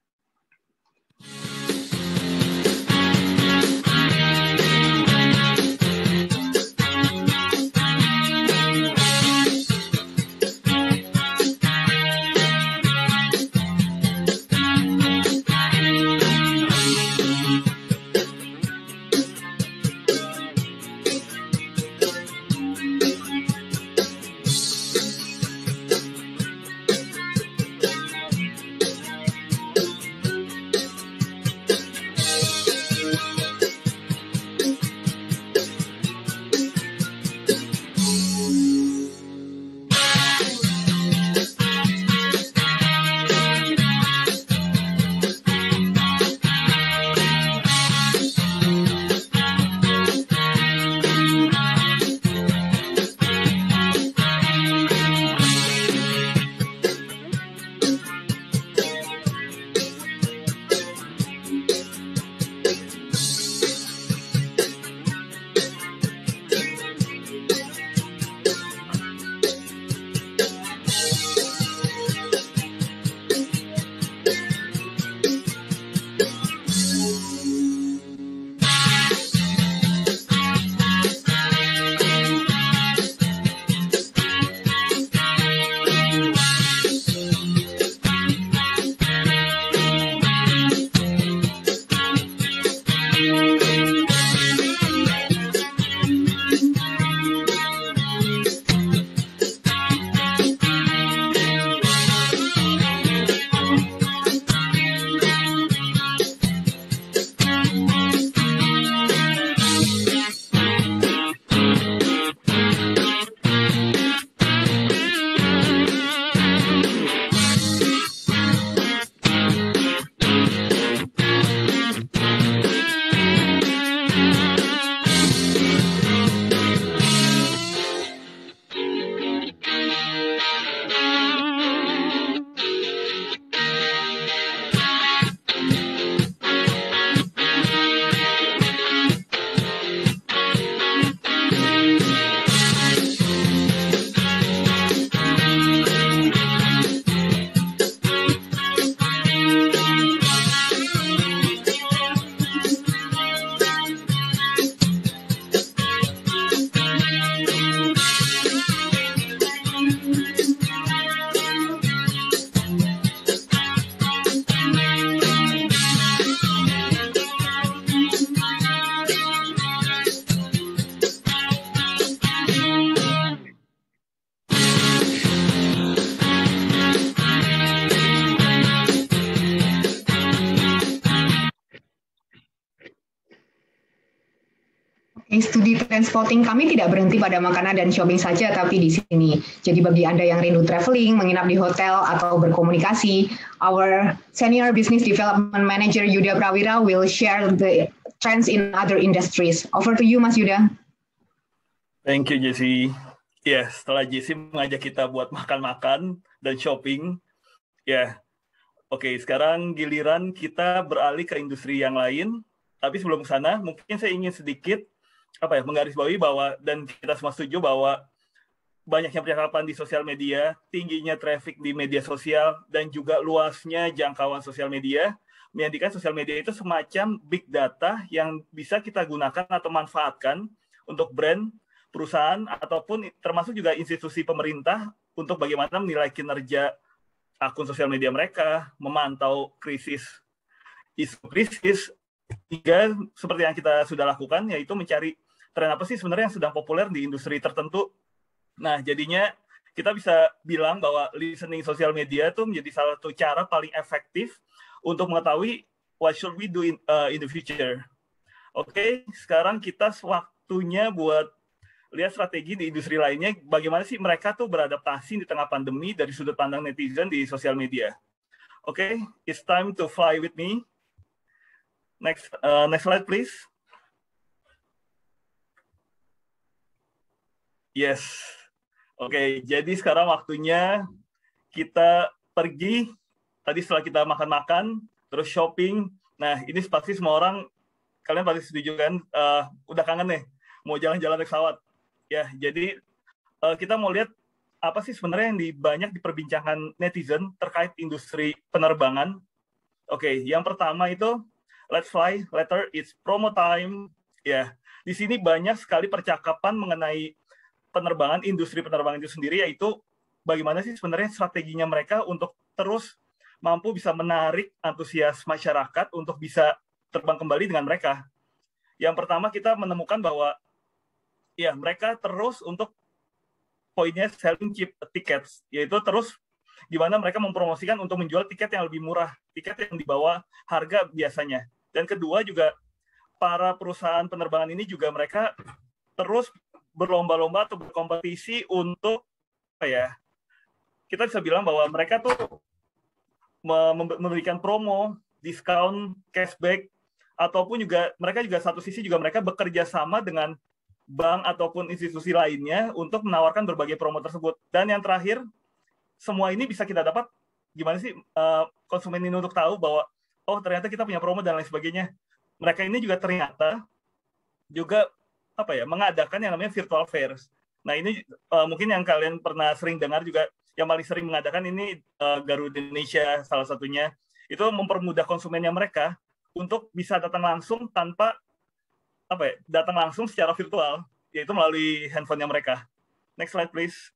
Studi Trendspotting kami tidak berhenti pada makanan dan shopping saja, tapi di sini. Jadi bagi Anda yang rindu traveling, menginap di hotel, atau berkomunikasi, our Senior Business Development Manager Yuda Prawira will share the trends in other industries. Over to you, Mas Yuda. Thank you, Jessie. Ya, yes, setelah Jessie mengajak kita buat makan-makan dan shopping, Ya, oke. Sekarang giliran kita beralih ke industri yang lain. Tapi sebelum ke sana, mungkin saya ingin sedikit apa ya menggarisbawahi bahwa dan kita semua setuju bahwa banyaknya percakapan di sosial media, tingginya traffic di media sosial, dan juga luasnya jangkauan sosial media menjadikan sosial media itu semacam big data yang bisa kita gunakan atau manfaatkan untuk brand, perusahaan, ataupun termasuk juga institusi pemerintah untuk bagaimana menilai kinerja akun sosial media mereka, memantau krisis, isu krisis, hingga seperti yang kita sudah lakukan, yaitu mencari tren apa sih sebenarnya yang sedang populer di industri tertentu. Nah, jadinya kita bisa bilang bahwa listening sosial media itu menjadi salah satu cara paling efektif untuk mengetahui what should we do in, uh, in the future. Oke, okay, sekarang kita waktunya buat lihat strategi di industri lainnya, bagaimana sih mereka tuh beradaptasi di tengah pandemi dari sudut pandang netizen di sosial media. Oke, okay, it's time to fly with me. Next, uh, next slide, please. Yes. Oke, okay, jadi sekarang waktunya kita pergi. Tadi setelah kita makan-makan, terus shopping. Nah, ini pasti semua orang, kalian pasti setuju kan? Uh, udah kangen nih, mau jalan-jalan naik pesawat. Ya, jadi uh, kita mau lihat apa sih sebenarnya yang di, banyak diperbincangkan netizen terkait industri penerbangan. Oke, okay, yang pertama itu, let's fly, later it's promo time. Ya, di sini banyak sekali percakapan mengenai penerbangan, industri penerbangan itu sendiri, yaitu bagaimana sih sebenarnya strateginya mereka untuk terus mampu bisa menarik antusias masyarakat untuk bisa terbang kembali dengan mereka. Yang pertama kita menemukan bahwa ya mereka terus untuk poinnya selling cheap tickets, yaitu terus gimana mereka mempromosikan untuk menjual tiket yang lebih murah, tiket yang di bawah harga biasanya. Dan kedua juga para perusahaan penerbangan ini juga mereka terus berlomba-lomba atau berkompetisi untuk apa ya? Kita bisa bilang bahwa mereka tuh memberikan promo, diskon, cashback, ataupun juga mereka juga satu sisi juga mereka bekerja sama dengan bank ataupun institusi lainnya untuk menawarkan berbagai promo tersebut. Dan yang terakhir, semua ini bisa kita dapat gimana sih uh, konsumen ini untuk tahu bahwa oh ternyata kita punya promo dan lain sebagainya. Mereka ini juga ternyata juga apa ya mengadakan yang namanya virtual fairs. Nah ini uh, mungkin yang kalian pernah sering dengar juga. Yang paling sering mengadakan ini uh, Garuda Indonesia salah satunya, itu mempermudah konsumennya mereka untuk bisa datang langsung tanpa apa ya datang langsung secara virtual, yaitu melalui handphonenya mereka. Next slide please.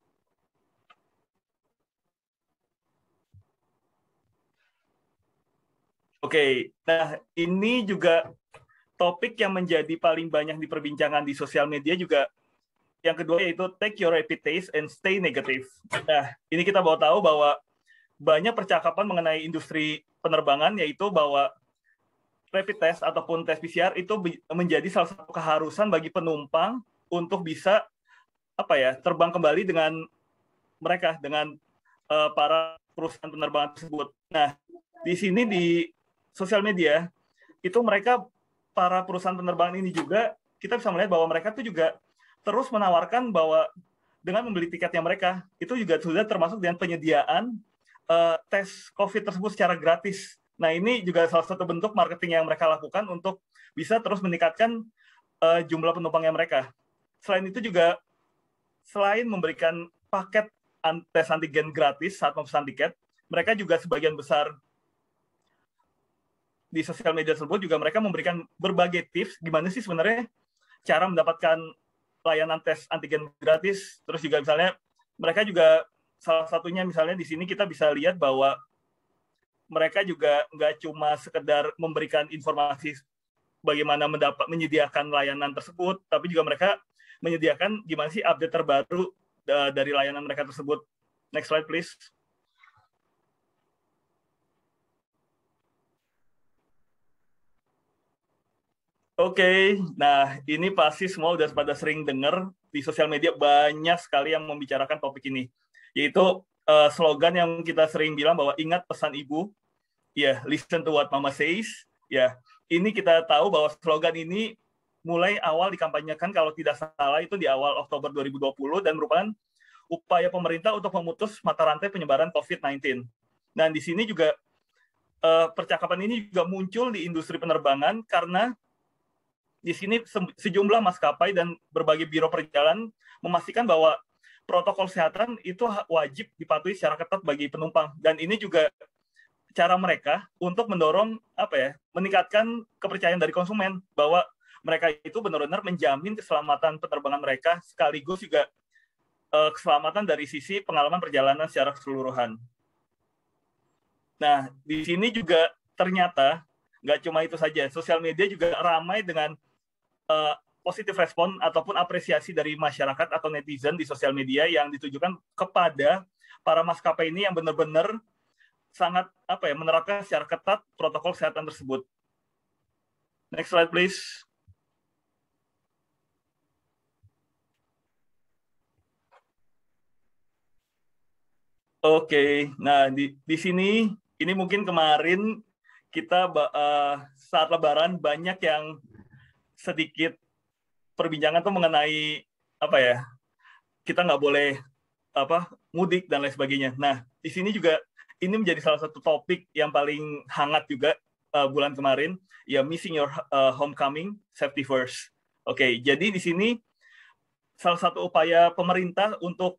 Oke, okay. Nah ini juga topik yang menjadi paling banyak diperbincangkan di sosial media juga. Yang kedua yaitu take your rapid test and stay negative. Nah, ini kita bawa tahu bahwa banyak percakapan mengenai industri penerbangan, yaitu bahwa rapid test ataupun tes P C R itu menjadi salah satu keharusan bagi penumpang untuk bisa apa ya terbang kembali dengan mereka, dengan uh, para perusahaan penerbangan tersebut. Nah, di sini di sosial media, itu mereka, para perusahaan penerbangan ini juga, kita bisa melihat bahwa mereka itu juga terus menawarkan bahwa dengan membeli tiketnya mereka, itu juga sudah termasuk dengan penyediaan uh, tes COVID tersebut secara gratis. Nah, ini juga salah satu bentuk marketing yang mereka lakukan untuk bisa terus meningkatkan uh, jumlah penumpangnya mereka. Selain itu juga, selain memberikan paket tes antigen gratis saat memesan tiket, mereka juga sebagian besar di sosial media tersebut juga mereka memberikan berbagai tips gimana sih sebenarnya cara mendapatkan layanan tes antigen gratis. Terus juga misalnya mereka juga salah satunya misalnya di sini kita bisa lihat bahwa mereka juga nggak cuma sekedar memberikan informasi bagaimana mendapat menyediakan layanan tersebut, tapi juga mereka menyediakan gimana sih update terbaru uh, dari layanan mereka tersebut. Next slide please. Oke, okay. Nah ini pasti semua udah pada sering dengar di sosial media banyak sekali yang membicarakan topik ini, yaitu uh, slogan yang kita sering bilang bahwa ingat pesan ibu, ya yeah, listen to what mama says, ya yeah. Ini kita tahu bahwa slogan ini mulai awal dikampanyekan kalau tidak salah itu di awal Oktober dua ribu dua puluh dan merupakan upaya pemerintah untuk memutus mata rantai penyebaran COVID sembilan belas. Nah, di sini juga uh, percakapan ini juga muncul di industri penerbangan karena di sini sejumlah maskapai dan berbagai biro perjalanan memastikan bahwa protokol kesehatan itu wajib dipatuhi secara ketat bagi penumpang. Dan ini juga cara mereka untuk mendorong apa ya, meningkatkan kepercayaan dari konsumen bahwa mereka itu benar-benar menjamin keselamatan penerbangan mereka sekaligus juga uh, keselamatan dari sisi pengalaman perjalanan secara keseluruhan. Nah, di sini juga ternyata nggak cuma itu saja, sosial media juga ramai dengan uh, positif respon ataupun apresiasi dari masyarakat atau netizen di sosial media yang ditujukan kepada para maskapai ini yang benar-benar sangat apa ya, menerapkan secara ketat protokol kesehatan tersebut. Next slide, please. Oke, okay. Nah di di sini ini mungkin kemarin kita uh, saat Lebaran banyak yang sedikit perbincangan tuh mengenai apa ya, kita nggak boleh apa mudik dan lain sebagainya. Nah di sini juga ini menjadi salah satu topik yang paling hangat juga uh, bulan kemarin, ya missing your uh, homecoming, safety first. Oke, okay, jadi di sini salah satu upaya pemerintah untuk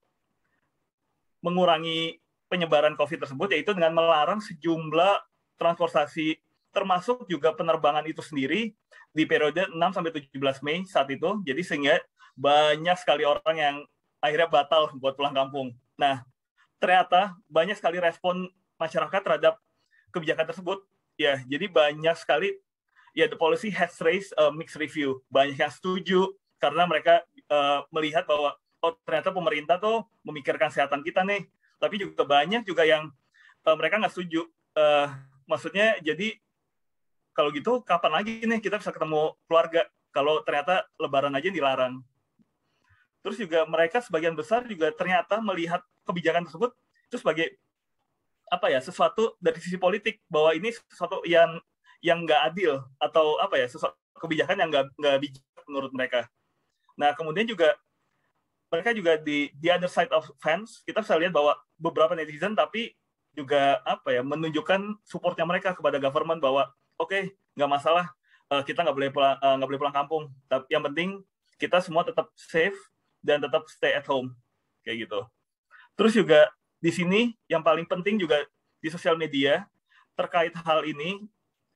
mengurangi penyebaran COVID tersebut yaitu dengan melarang sejumlah transportasi termasuk juga penerbangan itu sendiri di periode enam sampai tujuh belas Mei saat itu. Jadi sehingga banyak sekali orang yang akhirnya batal buat pulang kampung. Nah, ternyata banyak sekali respon masyarakat terhadap kebijakan tersebut. Ya, jadi banyak sekali ya the policy has raised a mixed review. Banyak yang setuju karena mereka uh, melihat bahwa oh ternyata pemerintah tuh memikirkan kesehatan kita nih. Tapi juga banyak juga yang uh, mereka nggak setuju. Uh, maksudnya jadi kalau gitu kapan lagi nih kita bisa ketemu keluarga kalau ternyata Lebaran aja dilarang. Terus juga mereka sebagian besar juga ternyata melihat kebijakan tersebut itu sebagai apa ya, sesuatu dari sisi politik bahwa ini sesuatu yang yang nggak adil atau apa ya, sesuatu kebijakan yang nggak nggak bijak menurut mereka. Nah kemudian juga mereka juga di the other side of fence kita bisa lihat bahwa beberapa netizen tapi juga apa ya menunjukkan supportnya mereka kepada government bahwa oke okay, nggak masalah kita nggak boleh pulang nggak boleh pulang kampung, tapi yang penting kita semua tetap safe dan tetap stay at home kayak gitu. Terus juga di sini yang paling penting juga di sosial media terkait hal ini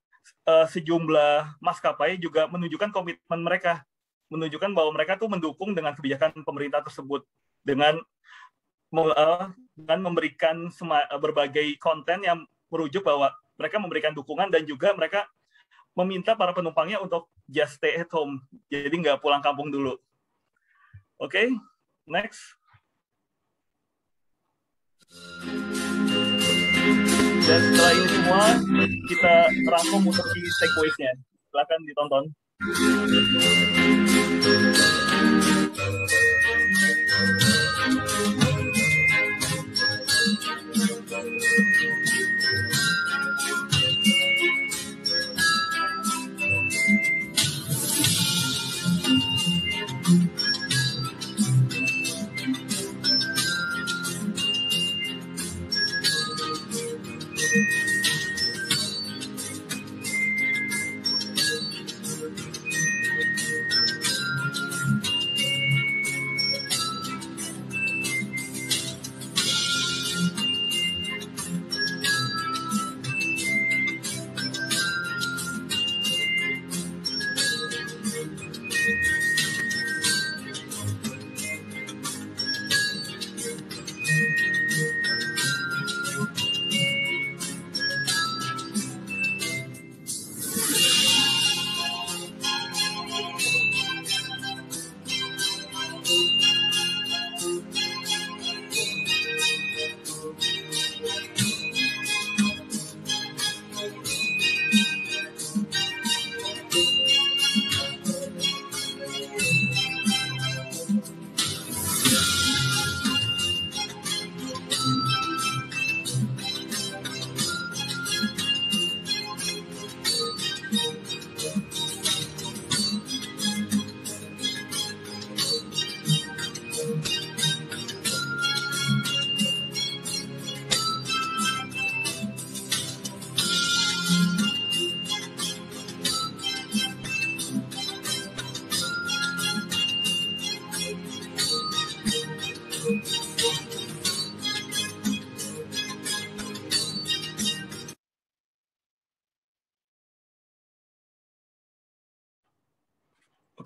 sejumlah maskapai juga menunjukkan komitmen mereka, menunjukkan bahwa mereka tuh mendukung dengan kebijakan pemerintah tersebut dengan dengan memberikan berbagai konten yang merujuk bahwa mereka memberikan dukungan dan juga mereka meminta para penumpangnya untuk just stay at home, jadi nggak pulang kampung dulu. Oke, okay, next. Dan setelah ini semua, kita rangkum untuk di takeaways-nya. Silakan ditonton.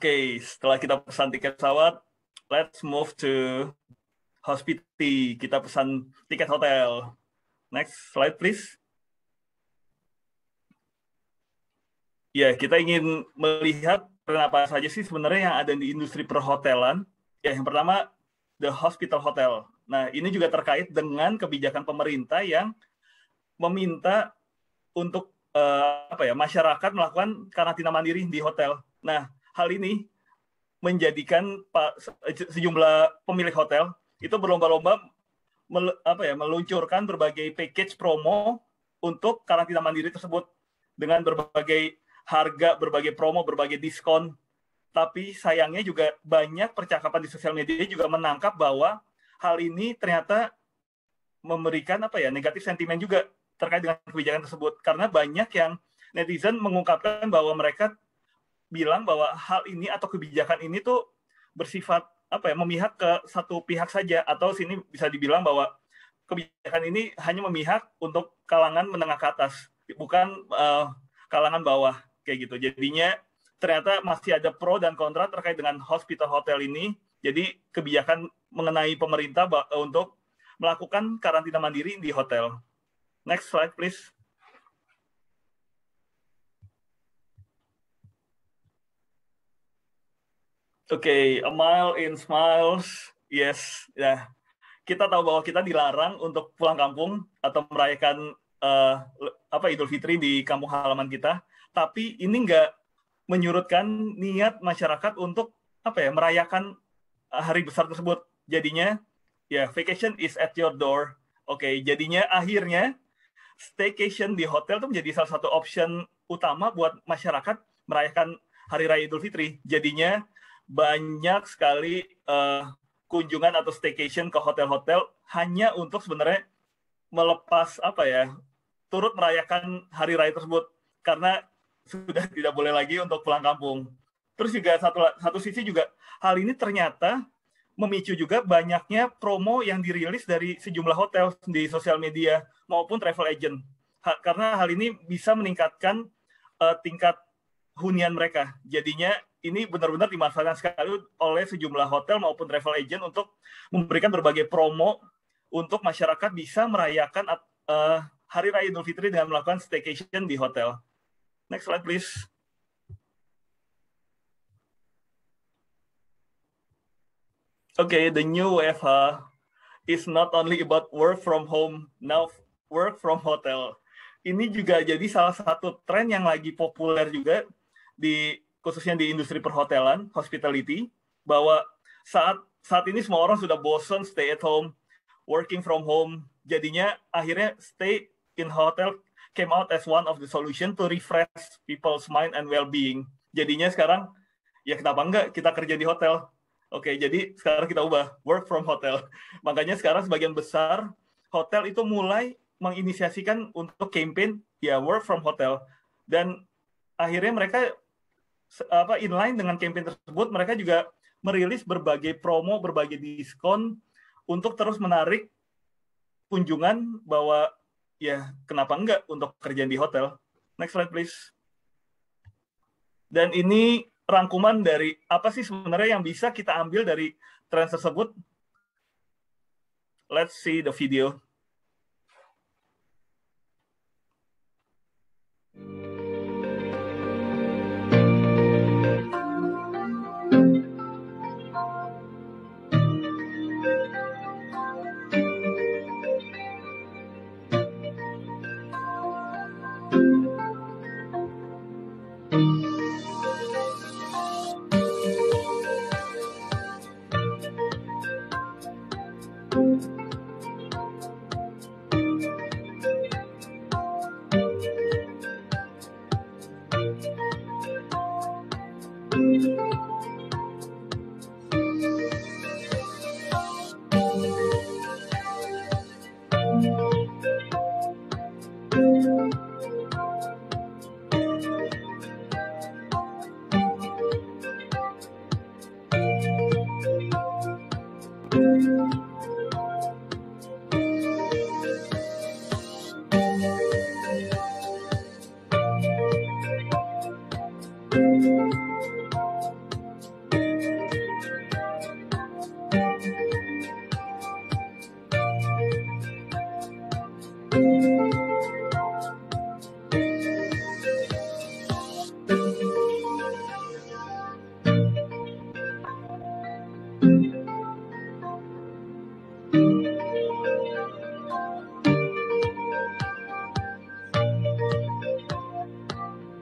okay, setelah kita pesan tiket pesawat, let's move to hospitality. Kita pesan tiket hotel. Next slide, please. Ya, kita ingin melihat apa saja sih sebenarnya yang ada di industri perhotelan. Ya, yang pertama, the hospital hotel. Nah, ini juga terkait dengan kebijakan pemerintah yang meminta untuk uh, apa ya, masyarakat melakukan karantina mandiri di hotel. Nah, hal ini menjadikan Pak sejumlah pemilik hotel itu berlomba-lomba mel, apa ya, meluncurkan berbagai package promo untuk karantina mandiri tersebut dengan berbagai harga, berbagai promo, berbagai diskon. Tapi sayangnya juga banyak percakapan di sosial media juga menangkap bahwa hal ini ternyata memberikan apa ya, negatif sentimen juga terkait dengan kebijakan tersebut, karena banyak yang netizen mengungkapkan bahwa mereka bilang bahwa hal ini atau kebijakan ini tuh bersifat apa ya, memihak ke satu pihak saja, atau sini bisa dibilang bahwa kebijakan ini hanya memihak untuk kalangan menengah ke atas, bukan uh, kalangan bawah kayak gitu. Jadinya ternyata masih ada pro dan kontra terkait dengan hospital hotel ini. Jadi kebijakan mengenai pemerintah untuk melakukan karantina mandiri di hotel. Next slide, please. Oke, okay, a mile in smiles. Yes, ya. Yeah. Kita tahu bahwa kita dilarang untuk pulang kampung atau merayakan uh, apa Idul Fitri di kampung halaman kita. Tapi ini nggak menyurutkan niat masyarakat untuk apa ya, merayakan hari besar tersebut. Jadinya, ya, yeah, vacation is at your door. Oke, okay, jadinya akhirnya staycation di hotel itu menjadi salah satu option utama buat masyarakat merayakan Hari Raya Idul Fitri. Jadinya banyak sekali uh, kunjungan atau staycation ke hotel-hotel hanya untuk sebenarnya melepas apa ya, turut merayakan Hari Raya tersebut, karena sudah tidak boleh lagi untuk pulang kampung. Terus juga satu satu sisi juga hal ini ternyata memicu juga banyaknya promo yang dirilis dari sejumlah hotel di sosial media maupun travel agent. Ha, karena hal ini bisa meningkatkan uh, tingkat hunian mereka. Jadinya ini benar-benar dimanfaatkan sekali oleh sejumlah hotel maupun travel agent untuk memberikan berbagai promo untuk masyarakat bisa merayakan uh, Hari Raya Idul Fitri dengan melakukan staycation di hotel. Next slide, please. Okay, the new W F H is not only about work from home, now work from hotel. Ini juga jadi salah satu tren yang lagi populer juga di khususnya di industri perhotelan, hospitality, bahwa saat saat ini semua orang sudah bosan stay at home, working from home. Jadinya akhirnya stay in hotel came out as one of the solution to refresh people's mind and well-being. Jadinya sekarang ya kenapa enggak kita kerja di hotel? Oke, jadi sekarang kita ubah work from hotel. Makanya sekarang sebagian besar hotel itu mulai menginisiasikan untuk campaign ya work from hotel, dan akhirnya mereka apa inline dengan campaign tersebut, mereka juga merilis berbagai promo, berbagai diskon untuk terus menarik kunjungan bahwa ya kenapa enggak untuk kerjaan di hotel. Next slide please. Dan ini rangkuman dari apa sih sebenarnya yang bisa kita ambil dari tren tersebut. Let's see the video.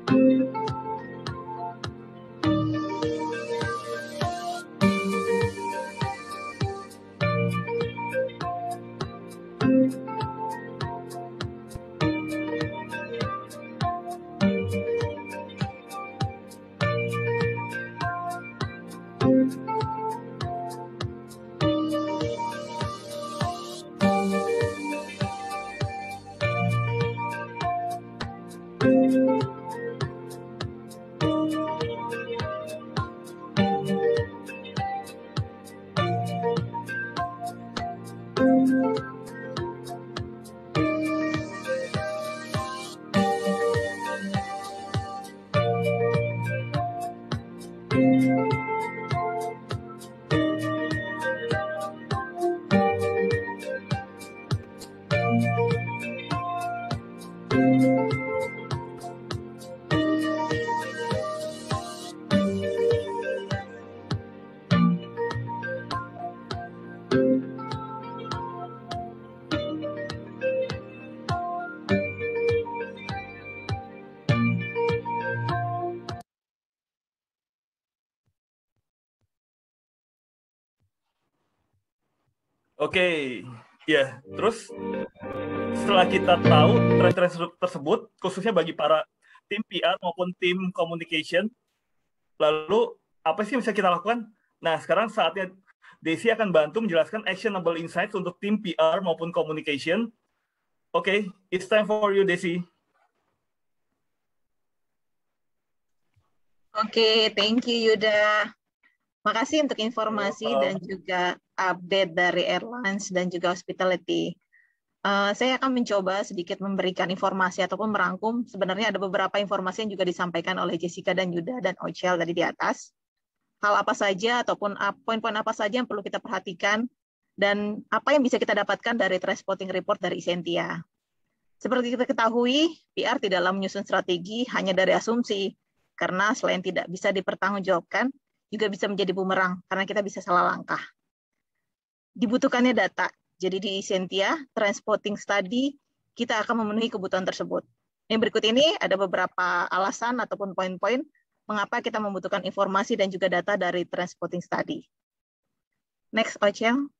Oke, okay. ya. Yeah. Terus setelah kita tahu tren-tren tersebut, khususnya bagi para tim P R maupun tim communication, lalu apa sih yang bisa kita lakukan? Nah, sekarang saatnya Desi akan bantu menjelaskan actionable insights untuk tim P R maupun communication. Oke, okay. It's time for you, Desi. Oke, okay, thank you Yuda. Makasih untuk informasi Welcome. Dan juga update dari airlines dan juga hospitality. Uh, saya akan mencoba sedikit memberikan informasi ataupun merangkum. Sebenarnya ada beberapa informasi yang juga disampaikan oleh Jessica dan Yuda dan Ochel tadi di atas. Hal apa saja ataupun poin-poin apa saja yang perlu kita perhatikan dan apa yang bisa kita dapatkan dari Transporting Report dari Isentia. Seperti kita ketahui, P R tidaklah menyusun strategi hanya dari asumsi, karena selain tidak bisa dipertanggungjawabkan, juga bisa menjadi bumerang karena kita bisa salah langkah. Dibutuhkannya data. Jadi di Isentia, Transporting Study, kita akan memenuhi kebutuhan tersebut. Yang berikut ini ada beberapa alasan ataupun poin-poin mengapa kita membutuhkan informasi dan juga data dari Transporting Study. Next, Ochel.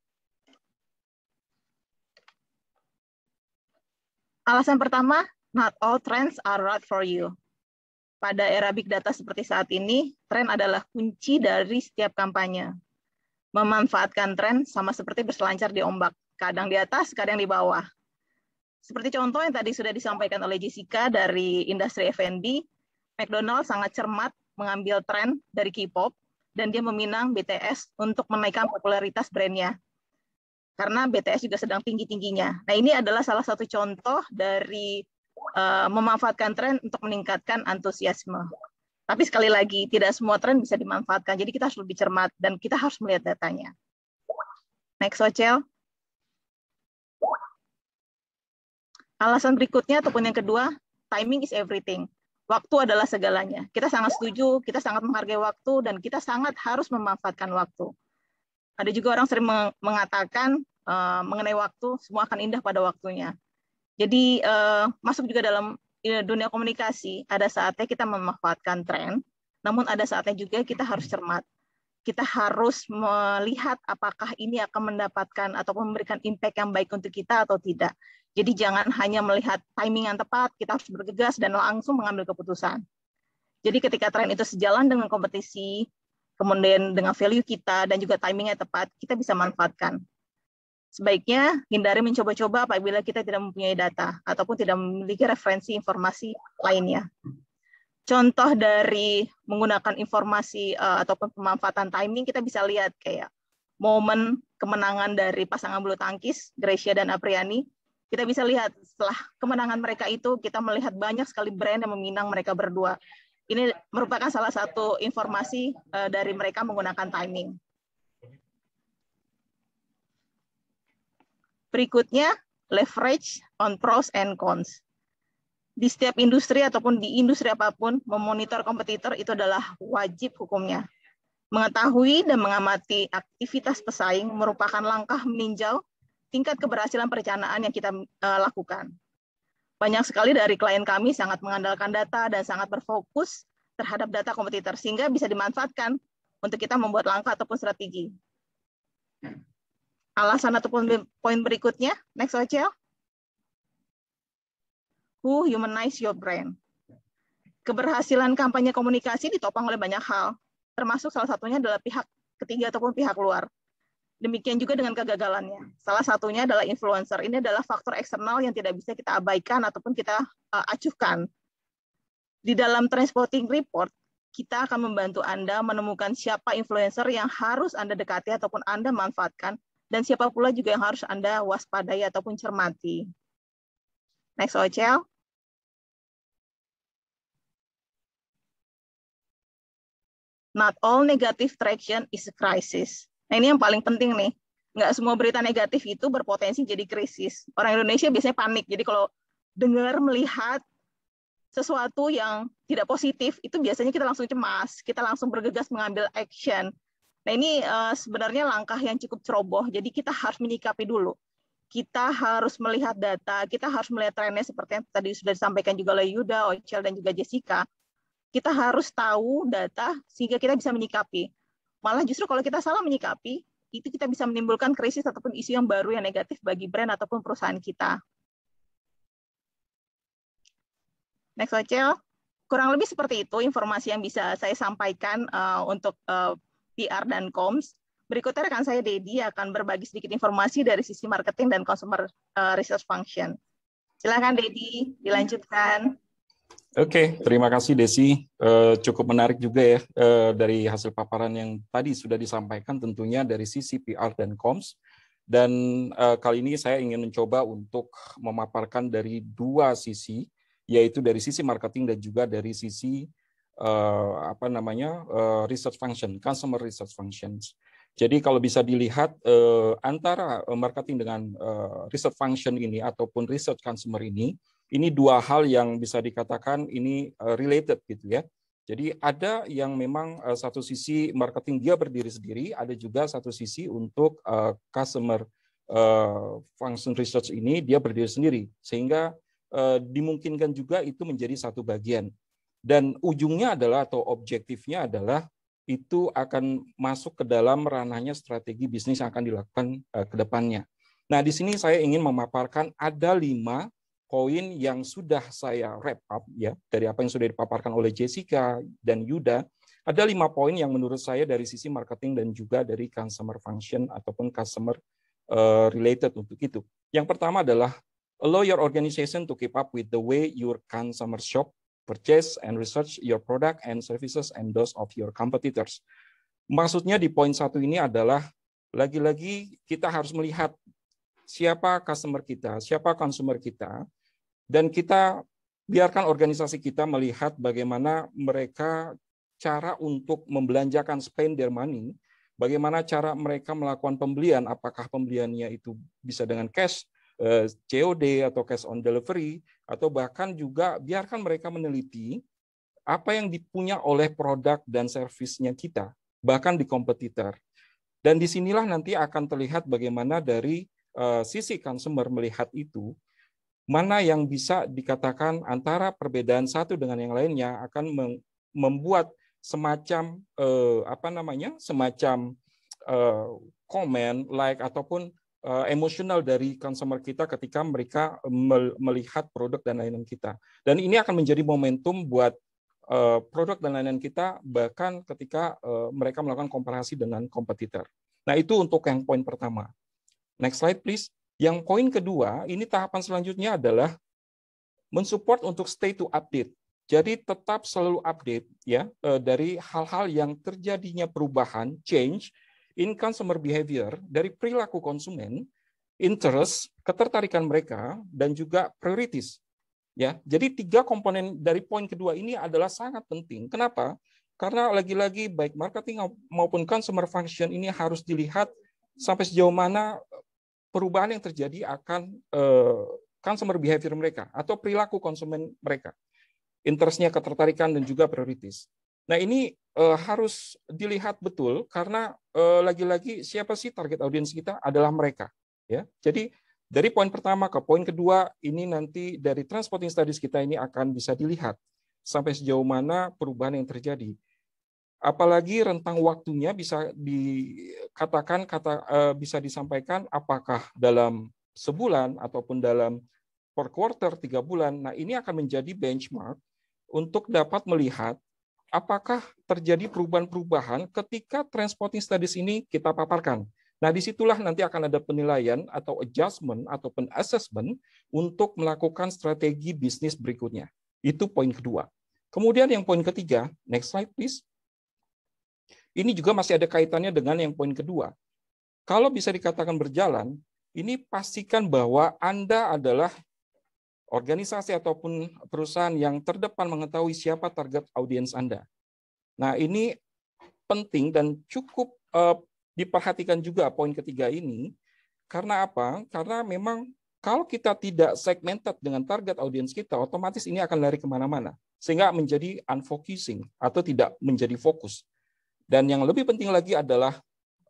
Alasan pertama, not all trends are right for you. Pada era big data seperti saat ini, tren adalah kunci dari setiap kampanye. Memanfaatkan tren sama seperti berselancar di ombak, kadang di atas, kadang di bawah. Seperti contoh yang tadi sudah disampaikan oleh Jessica dari industri F and B, McDonald's sangat cermat mengambil tren dari K-pop, dan dia meminang B T S untuk menaikkan popularitas brandnya. Karena B T S juga sedang tinggi-tingginya. Nah, ini adalah salah satu contoh dari Uh, memanfaatkan tren untuk meningkatkan antusiasme. Tapi sekali lagi, tidak semua tren bisa dimanfaatkan. Jadi kita harus lebih cermat dan kita harus melihat datanya. Next, Ochel. Alasan berikutnya ataupun yang kedua, timing is everything. Waktu adalah segalanya. Kita sangat setuju, kita sangat menghargai waktu, dan kita sangat harus memanfaatkan waktu. Ada juga orang sering mengatakan uh, mengenai waktu, semua akan indah pada waktunya. Jadi uh, masuk juga dalam dunia komunikasi, ada saatnya kita memanfaatkan tren, namun ada saatnya juga kita harus cermat. Kita harus melihat apakah ini akan mendapatkan atau memberikan impact yang baik untuk kita atau tidak. Jadi jangan hanya melihat timing yang tepat, kita harus bergegas dan langsung mengambil keputusan. Jadi ketika tren itu sejalan dengan kompetisi, kemudian dengan value kita dan juga timingnya tepat, kita bisa manfaatkan. Sebaiknya hindari mencoba-coba apabila kita tidak mempunyai data ataupun tidak memiliki referensi informasi lainnya. Contoh dari menggunakan informasi uh, ataupun pemanfaatan timing, kita bisa lihat kayak momen kemenangan dari pasangan bulu tangkis, Gracia dan Apriani. Kita bisa lihat setelah kemenangan mereka itu, kita melihat banyak sekali brand yang meminang mereka berdua. Ini merupakan salah satu informasi uh, dari mereka menggunakan timing. Berikutnya, leverage on pros and cons. Di setiap industri ataupun di industri apapun, memonitor kompetitor itu adalah wajib hukumnya. Mengetahui dan mengamati aktivitas pesaing merupakan langkah meninjau tingkat keberhasilan perencanaan yang kita uh, lakukan. Banyak sekali dari klien kami sangat mengandalkan data dan sangat berfokus terhadap data kompetitor, sehingga bisa dimanfaatkan untuk kita membuat langkah ataupun strategi. Alasan ataupun poin berikutnya, next Ocel. Who humanize your brand. Keberhasilan kampanye komunikasi ditopang oleh banyak hal, termasuk salah satunya adalah pihak ketiga ataupun pihak luar. Demikian juga dengan kegagalannya. Salah satunya adalah influencer. Ini adalah faktor eksternal yang tidak bisa kita abaikan ataupun kita uh, acuhkan. Di dalam Trendspotting Report, kita akan membantu Anda menemukan siapa influencer yang harus Anda dekati ataupun Anda manfaatkan, dan siapa pula juga yang harus Anda waspadai ataupun cermati. Next, Ocel. Not all negative traction is a crisis. Nah, ini yang paling penting nih. Nggak semua berita negatif itu berpotensi jadi krisis. Orang Indonesia biasanya panik. Jadi kalau dengar, melihat sesuatu yang tidak positif, itu biasanya kita langsung cemas. Kita langsung bergegas mengambil action. Nah, ini uh, sebenarnya langkah yang cukup ceroboh. Jadi kita harus menyikapi dulu. Kita harus melihat data, kita harus melihat trennya seperti yang tadi sudah disampaikan juga oleh Yuda, Ocel, dan juga Jessica. Kita harus tahu data sehingga kita bisa menyikapi. Malah justru kalau kita salah menyikapi, itu kita bisa menimbulkan krisis ataupun isu yang baru yang negatif bagi brand ataupun perusahaan kita. Next, Ocel. Kurang lebih seperti itu informasi yang bisa saya sampaikan uh, untuk uh, P R dan Comms. Berikutnya rekan saya Dedi akan berbagi sedikit informasi dari sisi marketing dan consumer uh, research function. Silakan Dedi, dilanjutkan. Oke, terima kasih Desi. Uh, cukup menarik juga ya uh, dari hasil paparan yang tadi sudah disampaikan tentunya dari sisi P R dan Comms. Dan uh, kali ini saya ingin mencoba untuk memaparkan dari dua sisi, yaitu dari sisi marketing dan juga dari sisi uh, apa namanya uh, research function, customer research functions. Jadi kalau bisa dilihat uh, antara marketing dengan uh, research function ini ataupun research consumer ini, ini dua hal yang bisa dikatakan ini uh, related gitu ya. Jadi ada yang memang uh, satu sisi marketing dia berdiri sendiri, ada juga satu sisi untuk uh, customer uh, function research ini dia berdiri sendiri, sehingga uh, dimungkinkan juga itu menjadi satu bagian. Dan ujungnya adalah atau objektifnya adalah itu akan masuk ke dalam ranahnya strategi bisnis yang akan dilakukan uh, ke depannya. Nah, di sini saya ingin memaparkan ada lima poin yang sudah saya wrap up ya dari apa yang sudah dipaparkan oleh Jessica dan Yuda. Ada lima poin yang menurut saya dari sisi marketing dan juga dari customer function ataupun customer uh, related untuk itu. Yang pertama adalah allow your organization to keep up with the way your consumer shop, purchase and research your product and services and those of your competitors. Maksudnya di poin satu ini adalah lagi-lagi kita harus melihat siapa customer kita, siapa consumer kita, dan kita biarkan organisasi kita melihat bagaimana mereka cara untuk membelanjakan spend their money, bagaimana cara mereka melakukan pembelian, apakah pembeliannya itu bisa dengan cash, C O D atau cash on delivery, atau bahkan juga biarkan mereka meneliti apa yang dipunya oleh produk dan servisnya kita, bahkan di kompetitor. Dan disinilah nanti akan terlihat bagaimana dari uh, sisi consumer melihat itu, mana yang bisa dikatakan antara perbedaan satu dengan yang lainnya akan membuat semacam eh, apa namanya semacam eh, komen, like ataupun eh, emosional dari consumer kita ketika mereka melihat produk dan layanan kita. Dan ini akan menjadi momentum buat eh, produk dan layanan kita bahkan ketika eh, mereka melakukan komparasi dengan kompetitor. Nah, itu untuk yang poin pertama. Next slide please. Yang poin kedua, ini tahapan selanjutnya adalah mensupport untuk stay to update. Jadi tetap selalu update ya dari hal-hal yang terjadinya perubahan, change in consumer behavior dari perilaku konsumen, interest, ketertarikan mereka dan juga priorities. Ya, jadi tiga komponen dari poin kedua ini adalah sangat penting. Kenapa? Karena lagi-lagi baik marketing maupun consumer function ini harus dilihat sampai sejauh mana perubahan yang terjadi akan uh, consumer behavior mereka atau perilaku konsumen mereka, interestnya, ketertarikan dan juga prioritas. Nah ini uh, harus dilihat betul karena uh, lagi-lagi siapa sih target audiens kita adalah mereka, ya. Jadi Dari poin pertama ke poin kedua, ini nanti dari Transporting Studies kita ini akan bisa dilihat sampai sejauh mana perubahan yang terjadi. Apalagi rentang waktunya bisa dikatakan, kata, uh, bisa disampaikan apakah dalam sebulan ataupun dalam per quarter tiga bulan. Nah, ini akan menjadi benchmark untuk dapat melihat apakah terjadi perubahan-perubahan ketika Transporting Studies ini kita paparkan. Nah, disitulah nanti akan ada penilaian atau adjustment ataupun assessment untuk melakukan strategi bisnis berikutnya. Itu poin kedua. Kemudian yang poin ketiga, next slide please. Ini juga masih ada kaitannya dengan yang poin kedua. Kalau bisa dikatakan berjalan, ini pastikan bahwa Anda adalah organisasi ataupun perusahaan yang terdepan mengetahui siapa target audiens Anda. Nah, ini penting dan cukup uh, diperhatikan juga poin ketiga ini. Karena apa? Karena memang kalau kita tidak segmented dengan target audiens kita, otomatis ini akan lari kemana-mana. Sehingga menjadi unfocusing atau tidak menjadi fokus. Dan yang lebih penting lagi adalah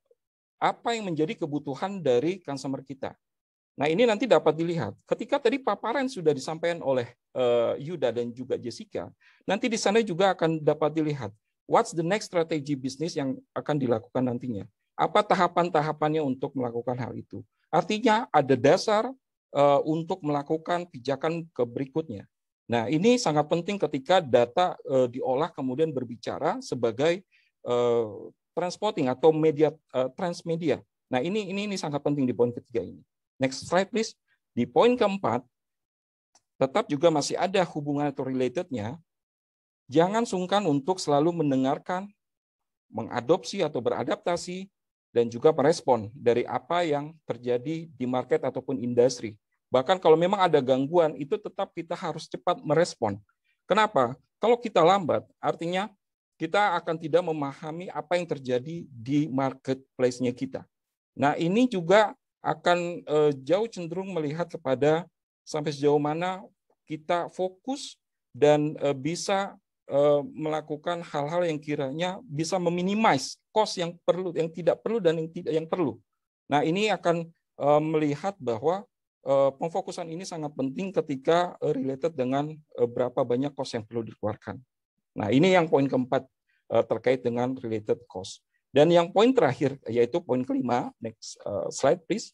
apa yang menjadi kebutuhan dari customer kita. Nah, ini nanti dapat dilihat. Ketika tadi paparan sudah disampaikan oleh uh, Yuda dan juga Jessica, nanti di sana juga akan dapat dilihat what's the next strategy bisnis yang akan dilakukan nantinya. Apa tahapan-tahapannya untuk melakukan hal itu. Artinya ada dasar uh, untuk melakukan pijakan ke berikutnya. Nah, ini sangat penting ketika data uh, diolah kemudian berbicara sebagai uh, transporting atau media uh, transmedia. Nah, ini ini ini sangat penting di poin ketiga ini. Next slide please. Di poin keempat, tetap juga masih ada hubungan atau relatednya. Jangan sungkan untuk selalu mendengarkan, mengadopsi atau beradaptasi, dan juga merespon dari apa yang terjadi di market ataupun industri. Bahkan kalau memang ada gangguan, itu tetap kita harus cepat merespon. Kenapa? Kalau kita lambat, artinya kita akan tidak memahami apa yang terjadi di marketplace-nya kita. Nah, ini juga akan uh, jauh cenderung melihat kepada sampai sejauh mana kita fokus dan uh, bisa uh, melakukan hal-hal yang kiranya bisa meminimize cost yang perlu, yang tidak perlu dan yang tidak yang perlu. Nah, ini akan uh, melihat bahwa uh, pemfokusan ini sangat penting ketika uh, related dengan uh, berapa banyak cost yang perlu dikeluarkan. Nah, ini yang poin keempat uh, terkait dengan related cost. Dan yang poin terakhir, yaitu poin kelima, next uh, slide please.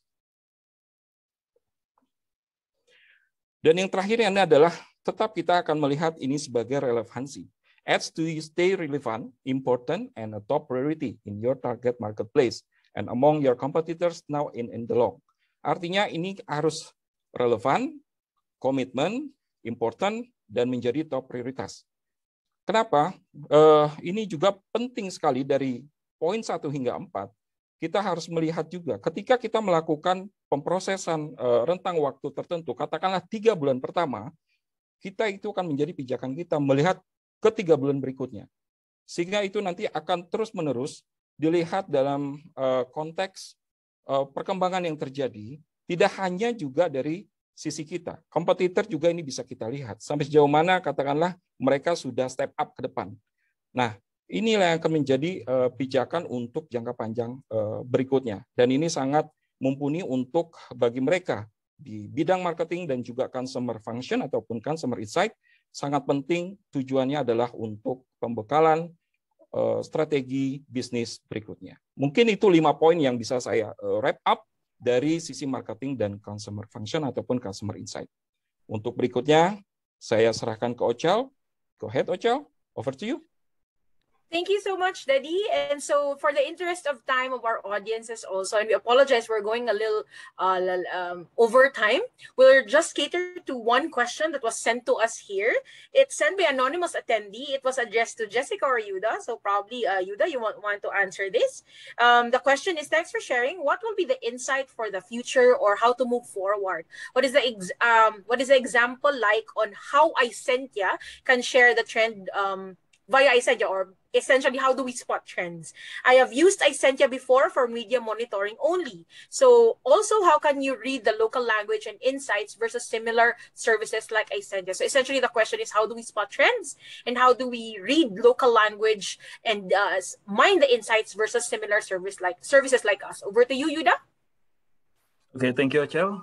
Dan yang terakhir ini adalah tetap kita akan melihat ini sebagai relevansi. Ads to stay relevant, important, and a top priority in your target marketplace and among your competitors now in, in the long. Artinya ini harus relevan, komitmen, important, dan menjadi top prioritas. Kenapa? Uh, ini juga penting sekali dari poin satu hingga empat, kita harus melihat juga ketika kita melakukan pemrosesan uh, rentang waktu tertentu, katakanlah tiga bulan pertama, kita itu akan menjadi pijakan kita melihat ke tiga bulan berikutnya. Sehingga itu nanti akan terus-menerus dilihat dalam uh, konteks uh, perkembangan yang terjadi, tidak hanya juga dari sisi kita. Kompetitor juga ini bisa kita lihat. Sampai sejauh mana katakanlah mereka sudah step up ke depan. Nah, inilah yang akan menjadi uh, pijakan untuk jangka panjang uh, berikutnya. Dan ini sangat mumpuni untuk bagi mereka di bidang marketing dan juga consumer function ataupun consumer insight. Sangat penting tujuannya adalah untuk pembekalan uh, strategi bisnis berikutnya. Mungkin itu lima poin yang bisa saya uh, wrap up dari sisi marketing dan consumer function ataupun consumer insight. Untuk berikutnya, saya serahkan ke Ochal. Go ahead, Ochal. Over to you. Thank you so much, Daddy. And so for the interest of time of our audiences also, and we apologize, we're going a little uh, um, over time. We'll just cater to one question that was sent to us here. It's sent by anonymous attendee. It was addressed to Jessica or Yuda. So probably, uh, Yuda, you want, want to answer this. Um, the question is, thanks for sharing. What will be the insight for the future or how to move forward? What is the ex um, what is the example like on how Isentia can share the trend um, via Isentia, or essentially, how do we spot trends? I have used Isentia before for media monitoring only. So also, how can you read the local language and insights versus similar services like Isentia? So essentially, the question is, how do we spot trends? And how do we read local language and uh, mine the insights versus similar service like services like us? Over to you, Yuda. Okay, thank you, Ochel.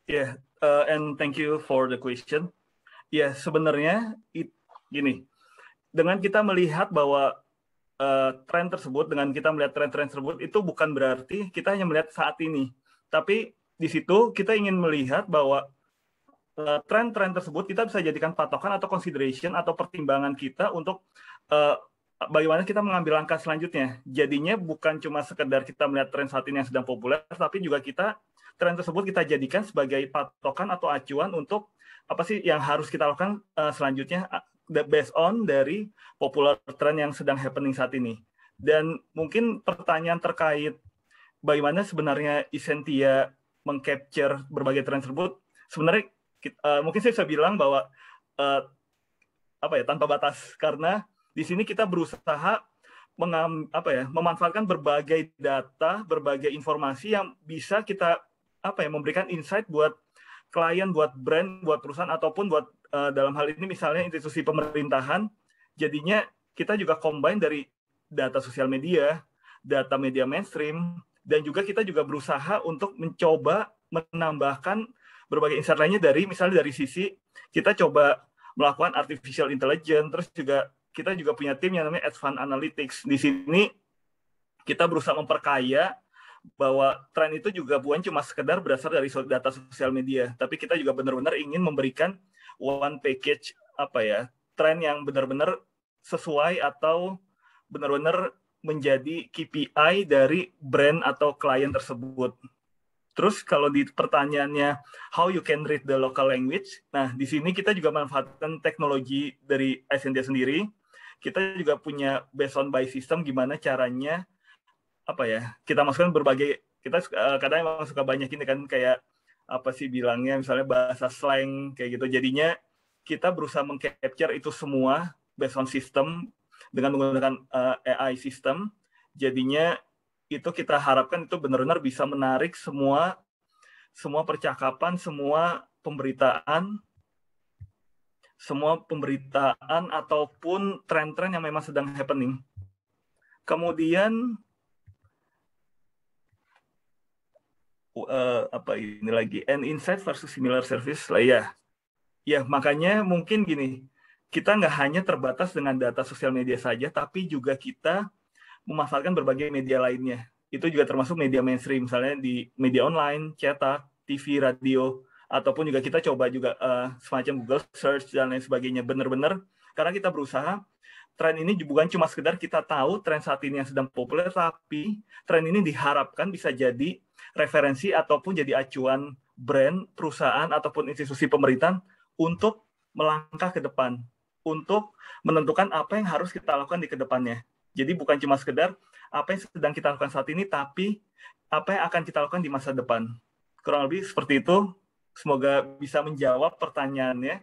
Yeah, uh, and thank you for the question. Ya, yeah, sebenarnya it, gini, dengan kita melihat bahwa uh, tren tersebut, dengan kita melihat tren-tren tersebut, itu bukan berarti kita hanya melihat saat ini. Tapi di situ kita ingin melihat bahwa uh, tren-tren tersebut kita bisa jadikan patokan atau consideration atau pertimbangan kita untuk uh, bagaimana kita mengambil langkah selanjutnya. Jadinya bukan cuma sekedar kita melihat tren saat ini yang sedang populer, tapi juga kita tren tersebut kita jadikan sebagai patokan atau acuan untuk apa sih yang harus kita lakukan uh, selanjutnya based on dari popular trend yang sedang happening saat ini. Dan mungkin pertanyaan terkait bagaimana sebenarnya Essentia mengcapture berbagai tren tersebut, sebenarnya uh, mungkin saya bisa bilang bahwa uh, apa ya tanpa batas, karena di sini kita berusaha mengam, apa ya memanfaatkan berbagai data, berbagai informasi yang bisa kita apa ya memberikan insight buat klien, buat brand, buat perusahaan ataupun buat uh, dalam hal ini misalnya institusi pemerintahan. Jadinya kita juga combine dari data sosial media, data media mainstream, dan juga kita juga berusaha untuk mencoba menambahkan berbagai insight lainnya dari misalnya dari sisi kita coba melakukan artificial intelligence, terus juga kita juga punya tim yang namanya Advanced Analytics. Di sini kita berusaha memperkaya bahwa tren itu juga bukan cuma sekedar berasal dari data sosial media, tapi kita juga benar-benar ingin memberikan one package apa ya tren yang benar-benar sesuai atau benar-benar menjadi K P I dari brand atau klien tersebut. Terus kalau di pertanyaannya how you can read the local language, nah di sini kita juga manfaatkan teknologi dari Essentia sendiri. Kita juga punya based on by system gimana caranya apa ya kita masukkan berbagai kita uh, kadang emang suka banyak ini kan kayak apa sih bilangnya misalnya bahasa slang kayak gitu, jadinya kita berusaha mengcapture itu semua based on system dengan menggunakan uh, A I system, jadinya itu kita harapkan itu benar-benar bisa menarik semua semua percakapan, semua pemberitaan semua pemberitaan ataupun tren-tren yang memang sedang happening. Kemudian Uh, apa ini lagi and insight versus similar service lah ya ya makanya mungkin gini kita nggak hanya terbatas dengan data sosial media saja, tapi juga kita memanfaatkan berbagai media lainnya, itu juga termasuk media mainstream misalnya di media online, cetak, T V, radio, ataupun juga kita coba juga uh, semacam Google search dan lain sebagainya. Benar-benar karena kita berusaha tren ini bukan cuma sekedar kita tahu tren saat ini yang sedang populer, tapi tren ini diharapkan bisa jadi referensi ataupun jadi acuan brand, perusahaan, ataupun institusi pemerintahan untuk melangkah ke depan, untuk menentukan apa yang harus kita lakukan di kedepannya. Jadi bukan cuma sekedar apa yang sedang kita lakukan saat ini, tapi apa yang akan kita lakukan di masa depan. Kurang lebih seperti itu. Semoga bisa menjawab pertanyaannya.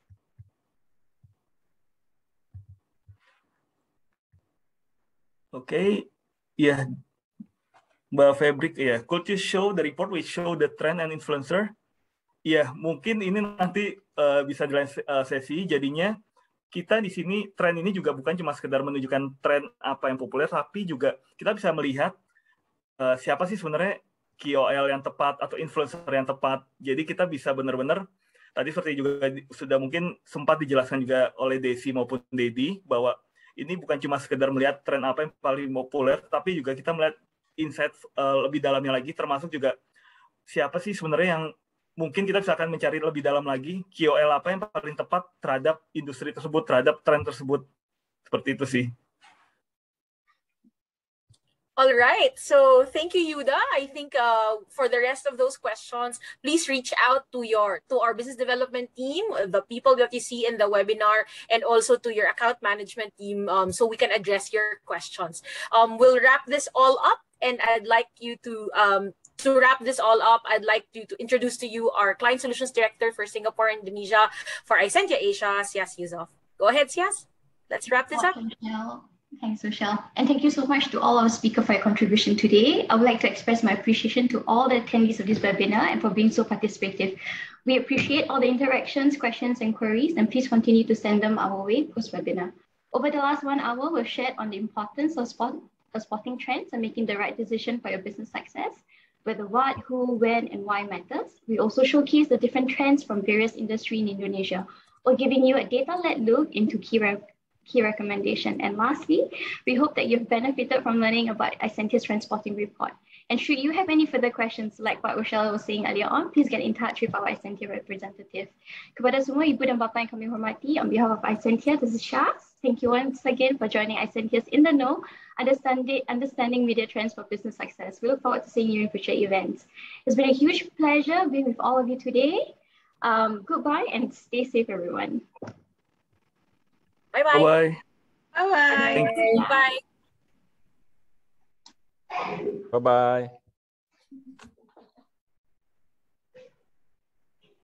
Oke, okay. Ya. Yeah. Mbak Fabrik, ya, could you show the report which show the trend and influencer? Ya, mungkin ini nanti uh, bisa di lain uh, sesi. Jadinya kita di sini tren ini juga bukan cuma sekedar menunjukkan tren apa yang populer, tapi juga kita bisa melihat uh, siapa sih sebenarnya K O L yang tepat atau influencer yang tepat. Jadi kita bisa benar-benar tadi seperti juga sudah mungkin sempat dijelaskan juga oleh Desi maupun Dedi bahwa ini bukan cuma sekedar melihat tren apa yang paling populer, tapi juga kita melihat insight uh, lebih dalamnya lagi, termasuk juga siapa sih sebenarnya yang mungkin kita bisa akan mencari lebih dalam lagi K O L apa yang paling tepat terhadap industri tersebut, terhadap tren tersebut. Seperti itu sih. All right. So thank you, Yuda. I think uh, for the rest of those questions, please reach out to your to our business development team, the people that you see in the webinar, and also to your account management team, um, so we can address your questions. Um, we'll wrap this all up, and I'd like you to um, to wrap this all up. I'd like to, to introduce to you our Client Solutions Director for Singapore and Indonesia for Essentia Asia, Sias Yusof. Go ahead, Sias. Let's wrap this up. Thanks, Rochelle. And thank you so much to all our speakers for your contribution today. I would like to express my appreciation to all the attendees of this webinar and for being so participative. We appreciate all the interactions, questions, and queries, and please continue to send them our way post-webinar. Over the last one hour, we've shared on the importance of, spot, of spotting trends and making the right decision for your business success. where the what, who, when, and why matters. We also showcase the different trends from various industries in Indonesia, or giving you a data-led look into key, re key recommendation. And lastly, we hope that you've benefited from learning about Isentia's Transporting Report. And should you have any further questions, like what Rochelle was saying earlier on, please get in touch with our Isentia representative. Kepada semua ibu dan bapa yang kami hormati, on behalf of Isentia, this is Shah. Thank you once again for joining Isentia's In the Know, understanding, understanding media trends for business success. We look forward to seeing you in future events. It's been a huge pleasure being with all of you today. Um, goodbye and stay safe, everyone. Bye-bye. Bye-bye. Bye-bye. Bye. Bye-bye.